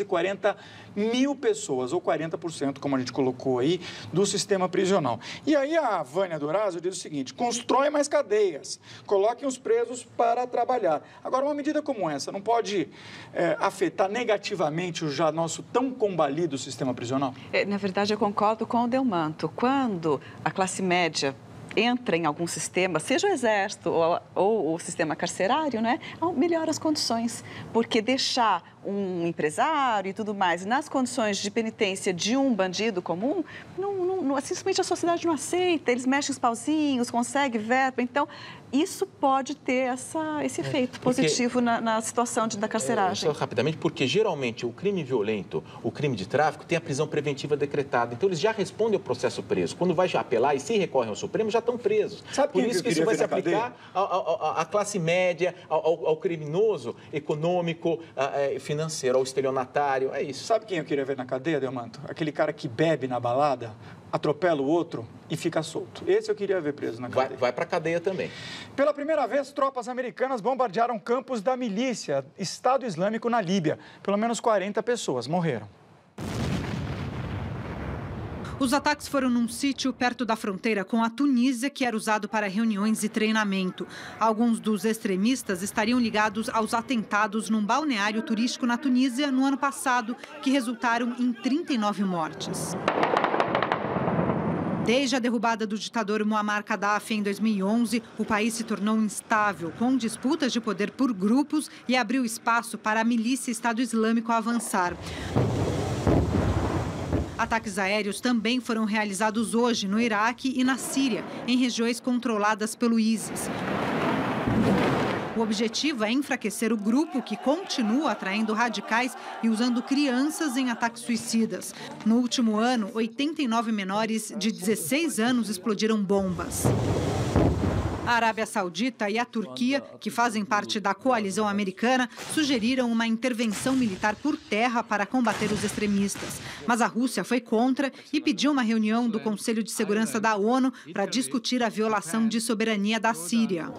240 mil pessoas, ou 40%, como a gente colocou aí, do sistema prisional. E aí a Vânia Dorazio diz o seguinte: constrói mais cadeias, coloquem os presos para trabalhar. Agora, uma medida como essa não pode afetar negativamente o já nosso tão combalido sistema prisional? Na verdade, eu concordo com o Delmanto. Quando a classe média entra em algum sistema, seja o exército ou o sistema carcerário, né, melhora as condições, porque deixar um empresário e tudo mais nas condições de penitência de um bandido comum, simplesmente a sociedade não aceita, eles mexem os pauzinhos, conseguem verba, então isso pode ter esse efeito positivo na situação da carceragem. Só rapidamente, porque geralmente o crime violento, o crime de tráfico, tem a prisão preventiva decretada. Então, eles já respondem ao processo preso. Quando vai apelar e se recorrem ao Supremo, já estão presos. Sabe por isso que isso vai se aplicar à classe média, ao criminoso econômico, financeiro, ao estelionatário. É isso. Sabe quem eu queria ver na cadeia, Delmanto? Aquele cara que bebe na balada, atropela o outro e fica solto. Esse eu queria ver preso na cadeia. Vai para a cadeia também. Pela primeira vez, tropas americanas bombardearam campos da milícia Estado Islâmico na Líbia. Pelo menos 40 pessoas morreram. Os ataques foram num sítio perto da fronteira com a Tunísia, que era usado para reuniões e treinamento. Alguns dos extremistas estariam ligados aos atentados num balneário turístico na Tunísia no ano passado, que resultaram em 39 mortes. Desde a derrubada do ditador Muammar Gaddafi em 2011, o país se tornou instável, com disputas de poder por grupos e abriu espaço para a milícia Estado Islâmico avançar. Ataques aéreos também foram realizados hoje no Iraque e na Síria, em regiões controladas pelo ISIS. O objetivo é enfraquecer o grupo, que continua atraindo radicais e usando crianças em ataques suicidas. No último ano, 89 menores de 16 anos explodiram bombas. A Arábia Saudita e a Turquia, que fazem parte da coalizão americana, sugeriram uma intervenção militar por terra para combater os extremistas. Mas a Rússia foi contra e pediu uma reunião do Conselho de Segurança da ONU para discutir a violação de soberania da Síria.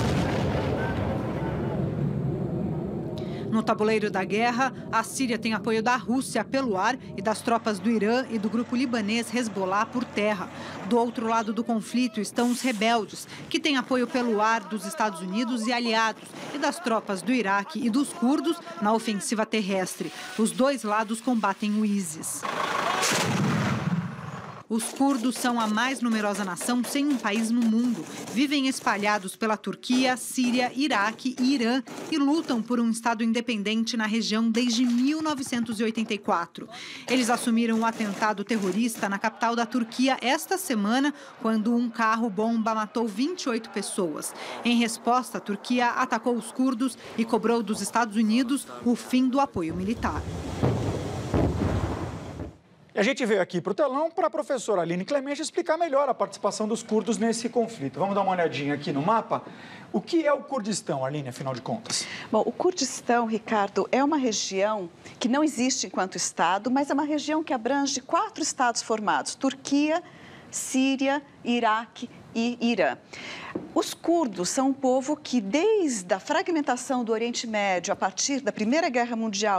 No tabuleiro da guerra, a Síria tem apoio da Rússia pelo ar e das tropas do Irã e do grupo libanês Hezbollah por terra. Do outro lado do conflito estão os rebeldes, que têm apoio pelo ar dos Estados Unidos e aliados, e das tropas do Iraque e dos curdos na ofensiva terrestre. Os dois lados combatem o ISIS. Os curdos são a mais numerosa nação sem um país no mundo. Vivem espalhados pela Turquia, Síria, Iraque e Irã e lutam por um Estado independente na região desde 1984. Eles assumiram um atentado terrorista na capital da Turquia esta semana, quando um carro-bomba matou 28 pessoas. Em resposta, a Turquia atacou os curdos e cobrou dos Estados Unidos o fim do apoio militar. E a gente veio aqui para o telão para a professora Aline Clemente explicar melhor a participação dos curdos nesse conflito. Vamos dar uma olhadinha aqui no mapa. O que é o Kurdistão, Aline, afinal de contas? Bom, o Kurdistão, Ricardo, é uma região que não existe enquanto Estado, mas é uma região que abrange 4 estados formados: Turquia, Síria, Iraque e Irã. Os curdos são um povo que, desde a fragmentação do Oriente Médio, a partir da Primeira Guerra Mundial,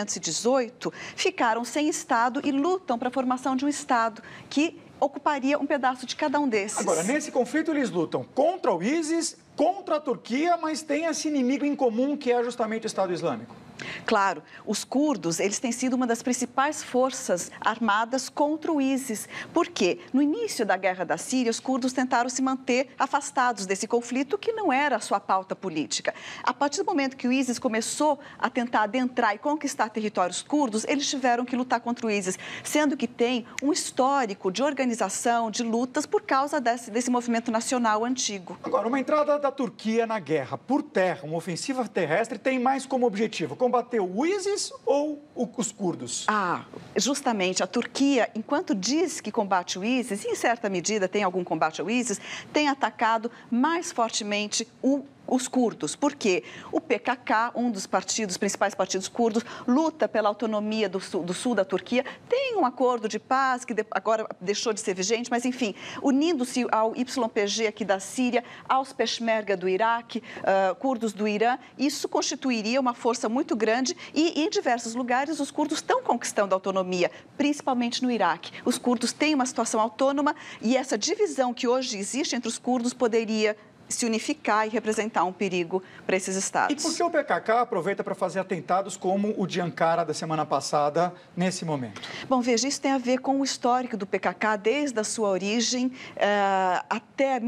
1918, ficaram sem Estado e lutam para a formação de um Estado que ocuparia um pedaço de cada um desses. Agora, nesse conflito, eles lutam contra o ISIS, contra a Turquia, mas tem esse inimigo em comum que é justamente o Estado Islâmico. Claro, os curdos, eles têm sido uma das principais forças armadas contra o ISIS. Por quê? No início da Guerra da Síria, os curdos tentaram se manter afastados desse conflito, que não era a sua pauta política. A partir do momento que o ISIS começou a tentar adentrar e conquistar territórios curdos, eles tiveram que lutar contra o ISIS, sendo que tem um histórico de organização, de lutas, por causa desse movimento nacional antigo. Agora, uma entrada da Turquia na guerra por terra, uma ofensiva terrestre, tem mais como objetivo combater o ISIS ou os curdos? Justamente, a Turquia, enquanto diz que combate o ISIS, e em certa medida tem algum combate ao ISIS, tem atacado mais fortemente os curdos. Por quê? O PKK, um dos principais partidos curdos, luta pela autonomia do sul da Turquia. Tem um acordo de paz que agora deixou de ser vigente, mas enfim, unindo-se ao YPG aqui da Síria, aos Peshmerga do Iraque, curdos do Irã, isso constituiria uma força muito grande e em diversos lugares os curdos estão conquistando autonomia, principalmente no Iraque. Os curdos têm uma situação autônoma e essa divisão que hoje existe entre os curdos poderia se unificar e representar um perigo para esses estados. E por que o PKK aproveita para fazer atentados como o de Ankara da semana passada, nesse momento? Bom, veja, isso tem a ver com o histórico do PKK, desde a sua origem até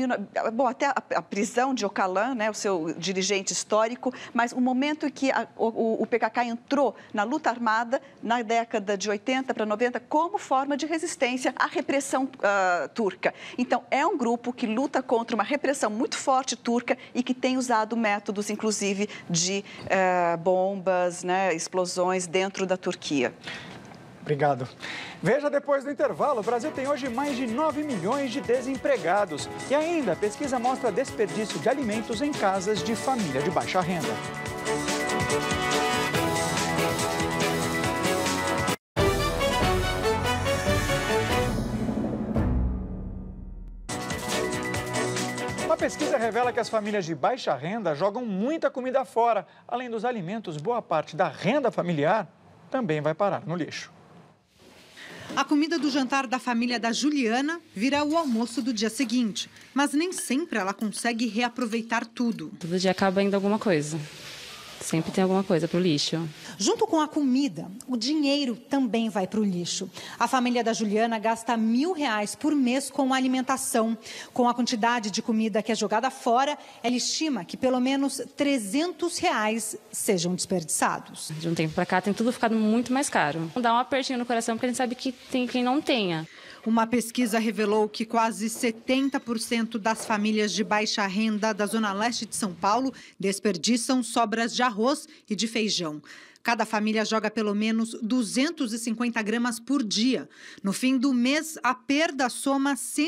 a prisão de Öcalan, né, o seu dirigente histórico, mas o momento em que o PKK entrou na luta armada, na década de 80 para 90, como forma de resistência à repressão turca. Então, é um grupo que luta contra uma repressão muito forte forte turca e que tem usado métodos, inclusive, de bombas, né, explosões dentro da Turquia. Obrigado. Veja depois do intervalo, o Brasil tem hoje mais de 9 milhões de desempregados. E ainda, a pesquisa mostra desperdício de alimentos em casas de família de baixa renda. Uma pesquisa revela que as famílias de baixa renda jogam muita comida fora. Além dos alimentos, boa parte da renda familiar também vai parar no lixo. A comida do jantar da família da Juliana vira o almoço do dia seguinte. Mas nem sempre ela consegue reaproveitar tudo. Todo dia acaba indo alguma coisa. Sempre tem alguma coisa para o lixo. Junto com a comida, o dinheiro também vai para o lixo. A família da Juliana gasta R$1.000 por mês com alimentação. Com a quantidade de comida que é jogada fora, ela estima que pelo menos R$300 sejam desperdiçados. De um tempo para cá tem tudo ficado muito mais caro. Dá um apertinho no coração porque a gente sabe que tem quem não tenha. Uma pesquisa revelou que quase 70% das famílias de baixa renda da Zona Leste de São Paulo desperdiçam sobras de arroz e de feijão. Cada família joga pelo menos 250 gramas por dia. No fim do mês, a perda soma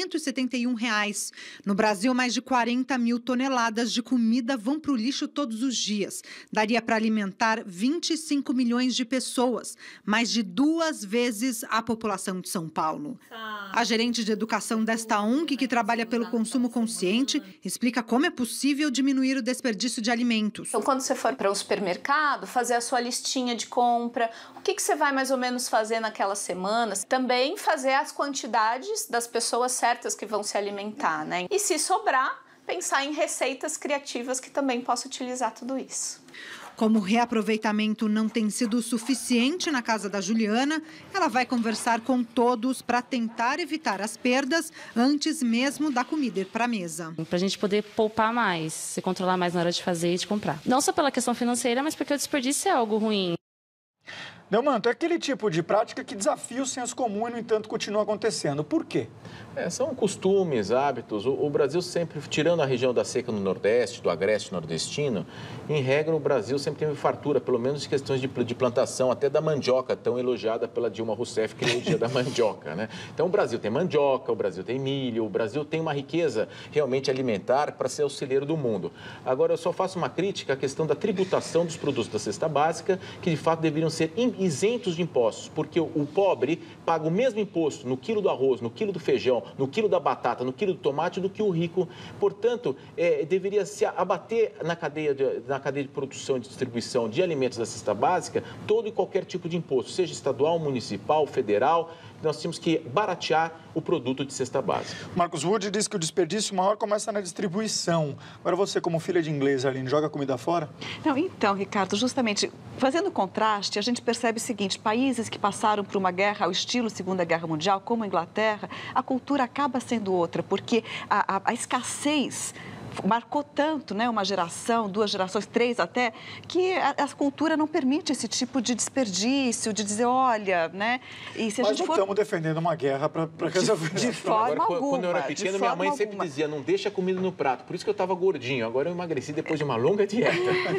R$171. No Brasil, mais de 40 mil toneladas de comida vão para o lixo todos os dias. Daria para alimentar 25 milhões de pessoas, mais de 2 vezes a população de São Paulo. A gerente de educação desta ONG, que trabalha pelo consumo consciente, explica como é possível diminuir o desperdício de alimentos. Então, quando você for para um supermercado, fazer a sua listinha de compra, o que você vai mais ou menos fazer naquela semana. Também fazer as quantidades das pessoas certas que vão se alimentar, né? E se sobrar, pensar em receitas criativas que também possam utilizar tudo isso. Como o reaproveitamento não tem sido suficiente na casa da Juliana, ela vai conversar com todos para tentar evitar as perdas antes mesmo da comida ir para a mesa. Para a gente poder poupar mais, se controlar mais na hora de fazer e de comprar. Não só pela questão financeira, mas porque o desperdício é algo ruim. Delmanto, é aquele tipo de prática que desafia o senso comum e, no entanto, continua acontecendo. Por quê? São costumes, hábitos. O Brasil sempre, tirando a região da seca no Nordeste, do agreste nordestino, em regra o Brasil sempre teve fartura, pelo menos em questões de plantação, até da mandioca, tão elogiada pela Dilma Rousseff, que é o dia da mandioca, né? Então o Brasil tem mandioca, o Brasil tem milho, o Brasil tem uma riqueza realmente alimentar para ser o celeiro do mundo. Agora, eu só faço uma crítica à questão da tributação dos produtos da cesta básica, que de fato deveriam ser isentos de impostos, porque o pobre paga o mesmo imposto no quilo do arroz, no quilo do feijão, no quilo da batata, no quilo do tomate, do que o rico. Portanto, deveria se abater na cadeia de produção e distribuição de alimentos da cesta básica todo e qualquer tipo de imposto, seja estadual, municipal, federal. Nós temos que baratear o produto de cesta básica. Marcos Wood diz que o desperdício maior começa na distribuição. Agora você, como filha de inglês, Arline, joga comida fora? Não, então, Ricardo, justamente, fazendo contraste, a gente percebe o seguinte: países que passaram por uma guerra ao estilo Segunda Guerra Mundial, como a Inglaterra, a cultura acaba sendo outra, porque a escassez marcou tanto, né, uma geração, 2 gerações, 3 até, que a cultura não permite esse tipo de desperdício, de dizer, olha, né? E se a Mas gente não estamos defendendo uma guerra para resolver isso. De forma alguma. Quando eu era pequeno, minha mãe sempre dizia, não deixa a comida no prato. Por isso que eu estava gordinho. Agora eu emagreci depois de uma longa dieta.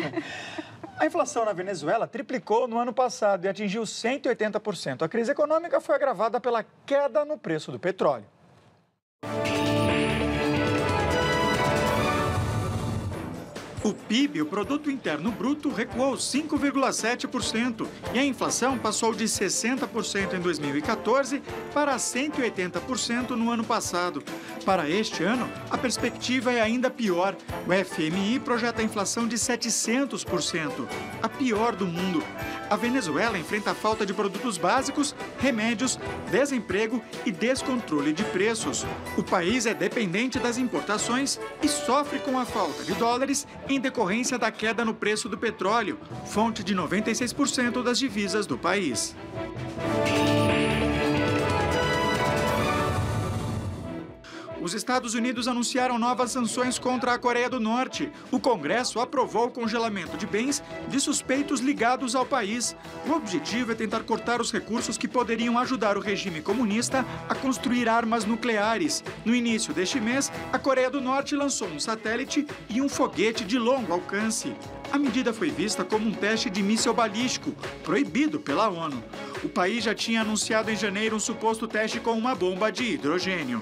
A inflação na Venezuela triplicou no ano passado e atingiu 180%. A crise econômica foi agravada pela queda no preço do petróleo. O PIB, o Produto Interno Bruto, recuou 5,7% e a inflação passou de 60% em 2014 para 180% no ano passado. Para este ano, a perspectiva é ainda pior. O FMI projeta a inflação de 700%, a pior do mundo. A Venezuela enfrenta a falta de produtos básicos, remédios, desemprego e descontrole de preços. O país é dependente das importações e sofre com a falta de dólares em decorrência da queda no preço do petróleo, fonte de 96% das divisas do país. Os Estados Unidos anunciaram novas sanções contra a Coreia do Norte. O Congresso aprovou o congelamento de bens de suspeitos ligados ao país. O objetivo é tentar cortar os recursos que poderiam ajudar o regime comunista a construir armas nucleares. No início deste mês, a Coreia do Norte lançou um satélite e um foguete de longo alcance. A medida foi vista como um teste de míssil balístico, proibido pela ONU. O país já tinha anunciado em janeiro um suposto teste com uma bomba de hidrogênio.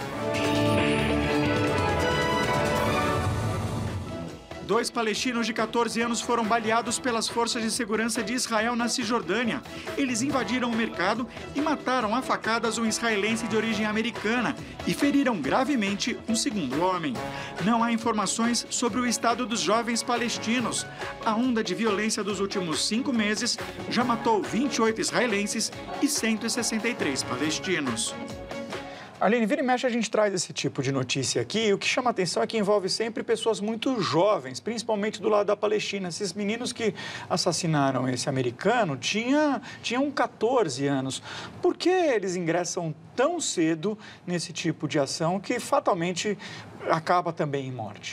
Dois palestinos de 14 anos foram baleados pelas forças de segurança de Israel na Cisjordânia. Eles invadiram o mercado e mataram a facadas um israelense de origem americana e feriram gravemente um segundo homem. Não há informações sobre o estado dos jovens palestinos. A onda de violência dos últimos 5 meses já matou 28 israelenses e 163 palestinos. Aline, vira e mexe, a gente traz esse tipo de notícia aqui. E o que chama a atenção é que envolve sempre pessoas muito jovens, principalmente do lado da Palestina. Esses meninos que assassinaram esse americano tinham 14 anos. Por que eles ingressam tão cedo nesse tipo de ação que fatalmente acaba também em morte?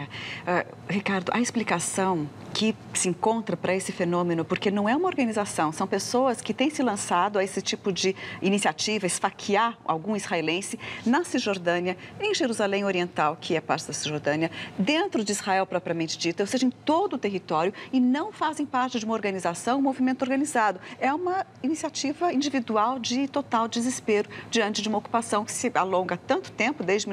Ricardo, a explicação que se encontra para esse fenômeno, porque não é uma organização, são pessoas que têm se lançado a esse tipo de iniciativa, esfaquear algum israelense na Cisjordânia, em Jerusalém Oriental, que é parte da Cisjordânia, dentro de Israel propriamente dita, ou seja, em todo o território, e não fazem parte de uma organização, um movimento organizado. É uma iniciativa individual de total desespero diante de uma ocupação que se alonga há tanto tempo, desde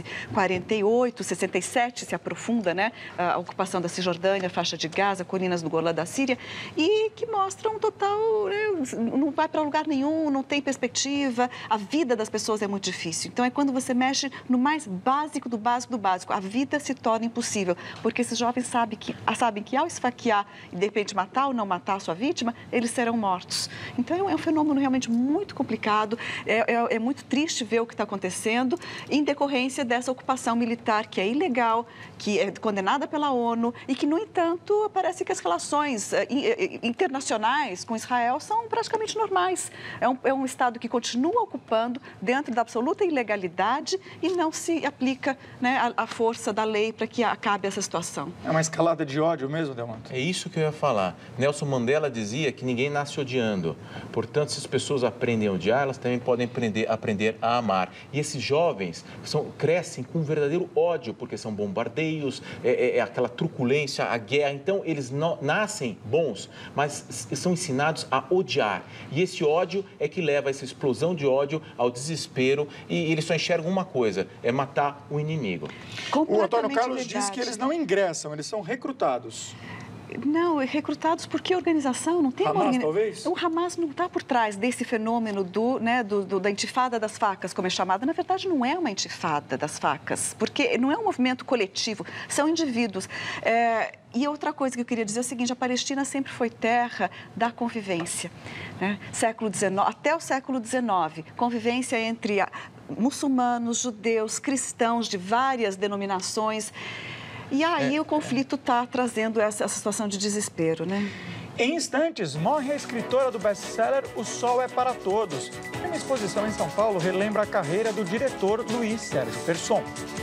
1948, 67, se aprofunda, né? A ocupação da Cisjordânia, faixa de Gaza, colinas do Golã da Síria, e que mostra um total, não vai para lugar nenhum, não tem perspectiva, a vida das pessoas é muito difícil. Então, é quando você mexe no mais básico do básico do básico, a vida se torna impossível, porque esses jovens sabem que ao esfaquear e, de repente, matar ou não matar a sua vítima, eles serão mortos. Então, é um fenômeno realmente muito complicado, é muito triste ver o que está acontecendo em decorrência dessa ocupação militar que é ilegal, que é condenada pela ONU e que, no entanto, parece que as relações internacionais com Israel são praticamente normais. É um Estado que continua ocupando dentro da absoluta ilegalidade e não se aplica, né, a força da lei para que acabe essa situação. É uma escalada de ódio mesmo, Delmanto? É isso que eu ia falar. Nelson Mandela dizia que ninguém nasce odiando. Portanto, se as pessoas aprendem a odiar, elas também podem aprender a amar. E esses jovens crescem com um verdadeiro ódio, porque são bombardeios, aquela truculência, a guerra. Então, eles nascem bons, mas são ensinados a odiar. E esse ódio é que leva a essa explosão de ódio, ao desespero, e eles só enxergam uma coisa, é matar o inimigo. O Antônio Carlos diz que eles não ingressam, eles são recrutados. Não, recrutados porque a organização não tem Hamas, talvez? O Hamas não está por trás desse fenômeno da intifada das facas, como é chamada. Na verdade, não é uma intifada das facas, porque não é um movimento coletivo, são indivíduos. E outra coisa que eu queria dizer é o seguinte, a Palestina sempre foi terra da convivência, né? Até o século XIX, convivência entre muçulmanos, judeus, cristãos de várias denominações. E aí o conflito está trazendo essa situação de desespero, né? Em instantes, morre a escritora do best-seller O Sol é para Todos. Uma exposição em São Paulo relembra a carreira do diretor Luiz Sérgio Persson.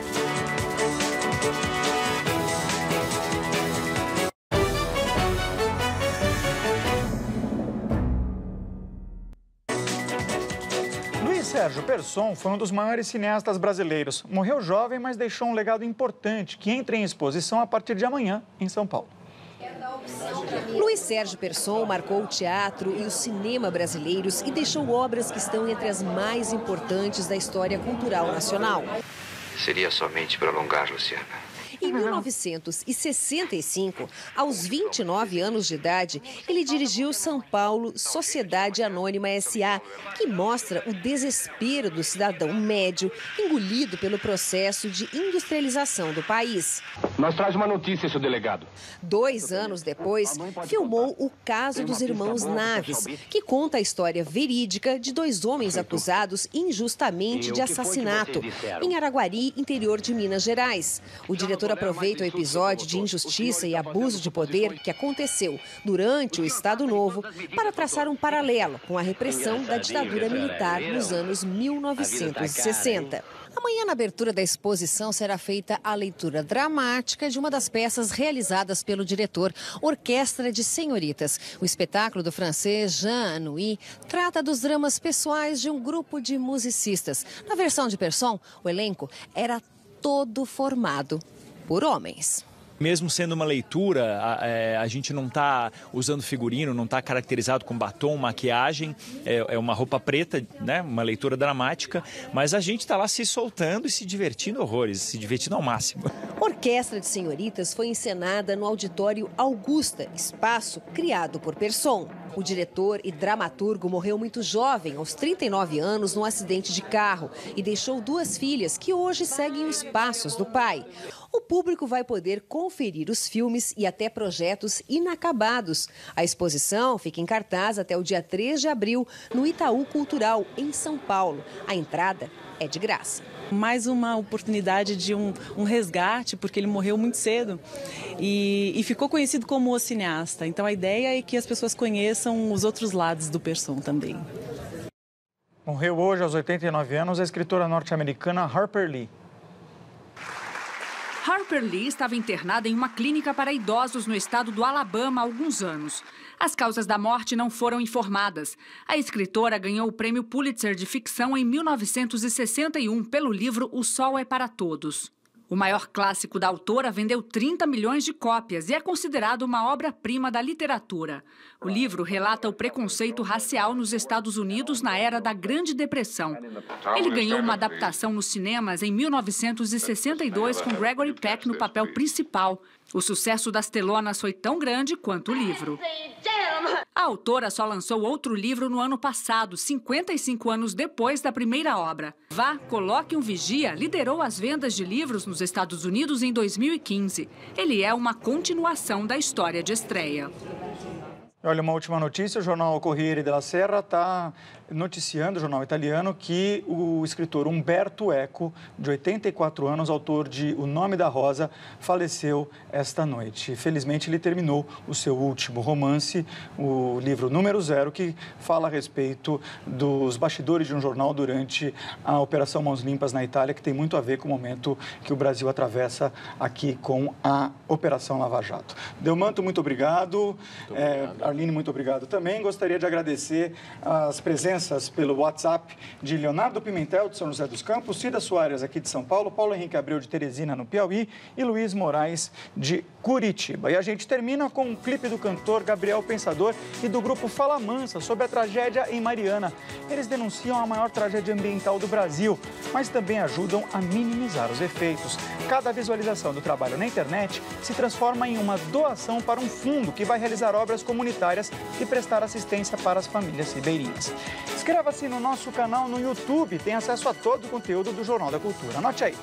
Sérgio Persson foi um dos maiores cineastas brasileiros. Morreu jovem, mas deixou um legado importante que entra em exposição a partir de amanhã em São Paulo. Luiz Sérgio Persson marcou o teatro e o cinema brasileiros e deixou obras que estão entre as mais importantes da história cultural nacional. Seria somente prolongar, Luciana. Em 1965, aos 29 anos de idade, ele dirigiu São Paulo Sociedade Anônima S.A., que mostra o desespero do cidadão médio engolido pelo processo de industrialização do país. Nós traz uma notícia, seu delegado. 2 anos depois, filmou O Caso dos Irmãos Naves, que conta a história verídica de 2 homens acusados injustamente de assassinato, em Araguari, interior de Minas Gerais. O diretor aproveita o episódio de injustiça e abuso de poder que aconteceu durante o Estado Novo para traçar um paralelo com a repressão da ditadura militar nos anos 1960. Amanhã, na abertura da exposição, será feita a leitura dramática de uma das peças realizadas pelo diretor Orquestra de Senhoritas. O espetáculo do francês Jean Anouilh trata dos dramas pessoais de um grupo de musicistas. Na versão de Persson, o elenco era todo formado por homens. Mesmo sendo uma leitura, a gente não está usando figurino, não está caracterizado com batom, maquiagem, é uma roupa preta, né? Uma leitura dramática, mas a gente está lá se soltando e se divertindo horrores, se divertindo ao máximo. Orquestra de Senhoritas foi encenada no Auditório Augusta, espaço criado por Persson. O diretor e dramaturgo morreu muito jovem, aos 39 anos, num acidente de carro e deixou 2 filhas que hoje seguem os passos do pai. O público vai poder conferir os filmes e até projetos inacabados. A exposição fica em cartaz até o dia 3 de abril no Itaú Cultural, em São Paulo. A entrada é de graça. Mais uma oportunidade de um resgate, porque ele morreu muito cedo e ficou conhecido como o cineasta. Então a ideia é que as pessoas conheçam os outros lados do Persson também. Morreu hoje, aos 89 anos, a escritora norte-americana Harper Lee. Harper Lee estava internada em uma clínica para idosos no estado do Alabama há alguns anos. As causas da morte não foram informadas. A escritora ganhou o Prêmio Pulitzer de Ficção em 1961 pelo livro O Sol é para Todos. O maior clássico da autora vendeu 30 milhões de cópias e é considerado uma obra-prima da literatura. O livro relata o preconceito racial nos Estados Unidos na era da Grande Depressão. Ele ganhou uma adaptação nos cinemas em 1962 com Gregory Peck no papel principal. O sucesso das telonas foi tão grande quanto o livro. A autora só lançou outro livro no ano passado, 55 anos depois da primeira obra. Vá, Coloque um Vigia liderou as vendas de livros nos Estados Unidos em 2015. Ele é uma continuação da história de estreia. Olha, uma última notícia, o jornal Corriere della Sera está noticiando, o jornal italiano, que o escritor Umberto Eco, de 84 anos, autor de O Nome da Rosa, faleceu esta noite. Felizmente, ele terminou o seu último romance, o livro Número 0, que fala a respeito dos bastidores de um jornal durante a Operação Mãos Limpas na Itália, que tem muito a ver com o momento que o Brasil atravessa aqui com a Operação Lava Jato. Delmanto, muito obrigado. Arline, muito obrigado também. Gostaria de agradecer as presenças pelo WhatsApp de Leonardo Pimentel, de São José dos Campos, Cida Soares, aqui de São Paulo, Paulo Henrique Abreu, de Teresina, no Piauí, e Luiz Moraes, de Curitiba. E a gente termina com um clipe do cantor Gabriel Pensador e do grupo Fala Mansa sobre a tragédia em Mariana. Eles denunciam a maior tragédia ambiental do Brasil, mas também ajudam a minimizar os efeitos. Cada visualização do trabalho na internet se transforma em uma doação para um fundo que vai realizar obras comunitárias e prestar assistência para as famílias ribeirinhas. Inscreva-se no nosso canal no YouTube, tem acesso a todo o conteúdo do Jornal da Cultura. Anote aí,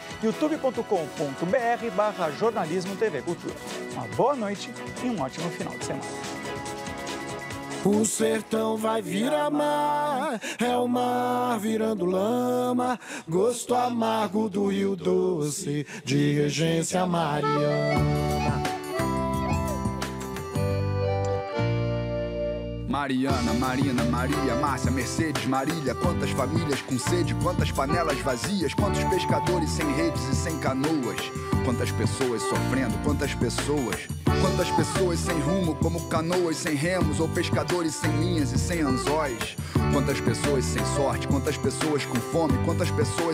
youtube.com.br/jornalismo TV Cultura. Uma boa noite e um ótimo final de semana. O sertão vai virar mar, é o mar virando lama, gosto amargo do Rio Doce, de Regência Mariana. Mariana, Marina, Maria, Márcia, Mercedes, Marília. Quantas famílias com sede, quantas panelas vazias, quantos pescadores sem redes e sem canoas. Quantas pessoas sofrendo, quantas pessoas sem rumo, como canoas sem remos, ou pescadores sem linhas e sem anzóis. Quantas pessoas sem sorte, quantas pessoas com fome, quantas pessoas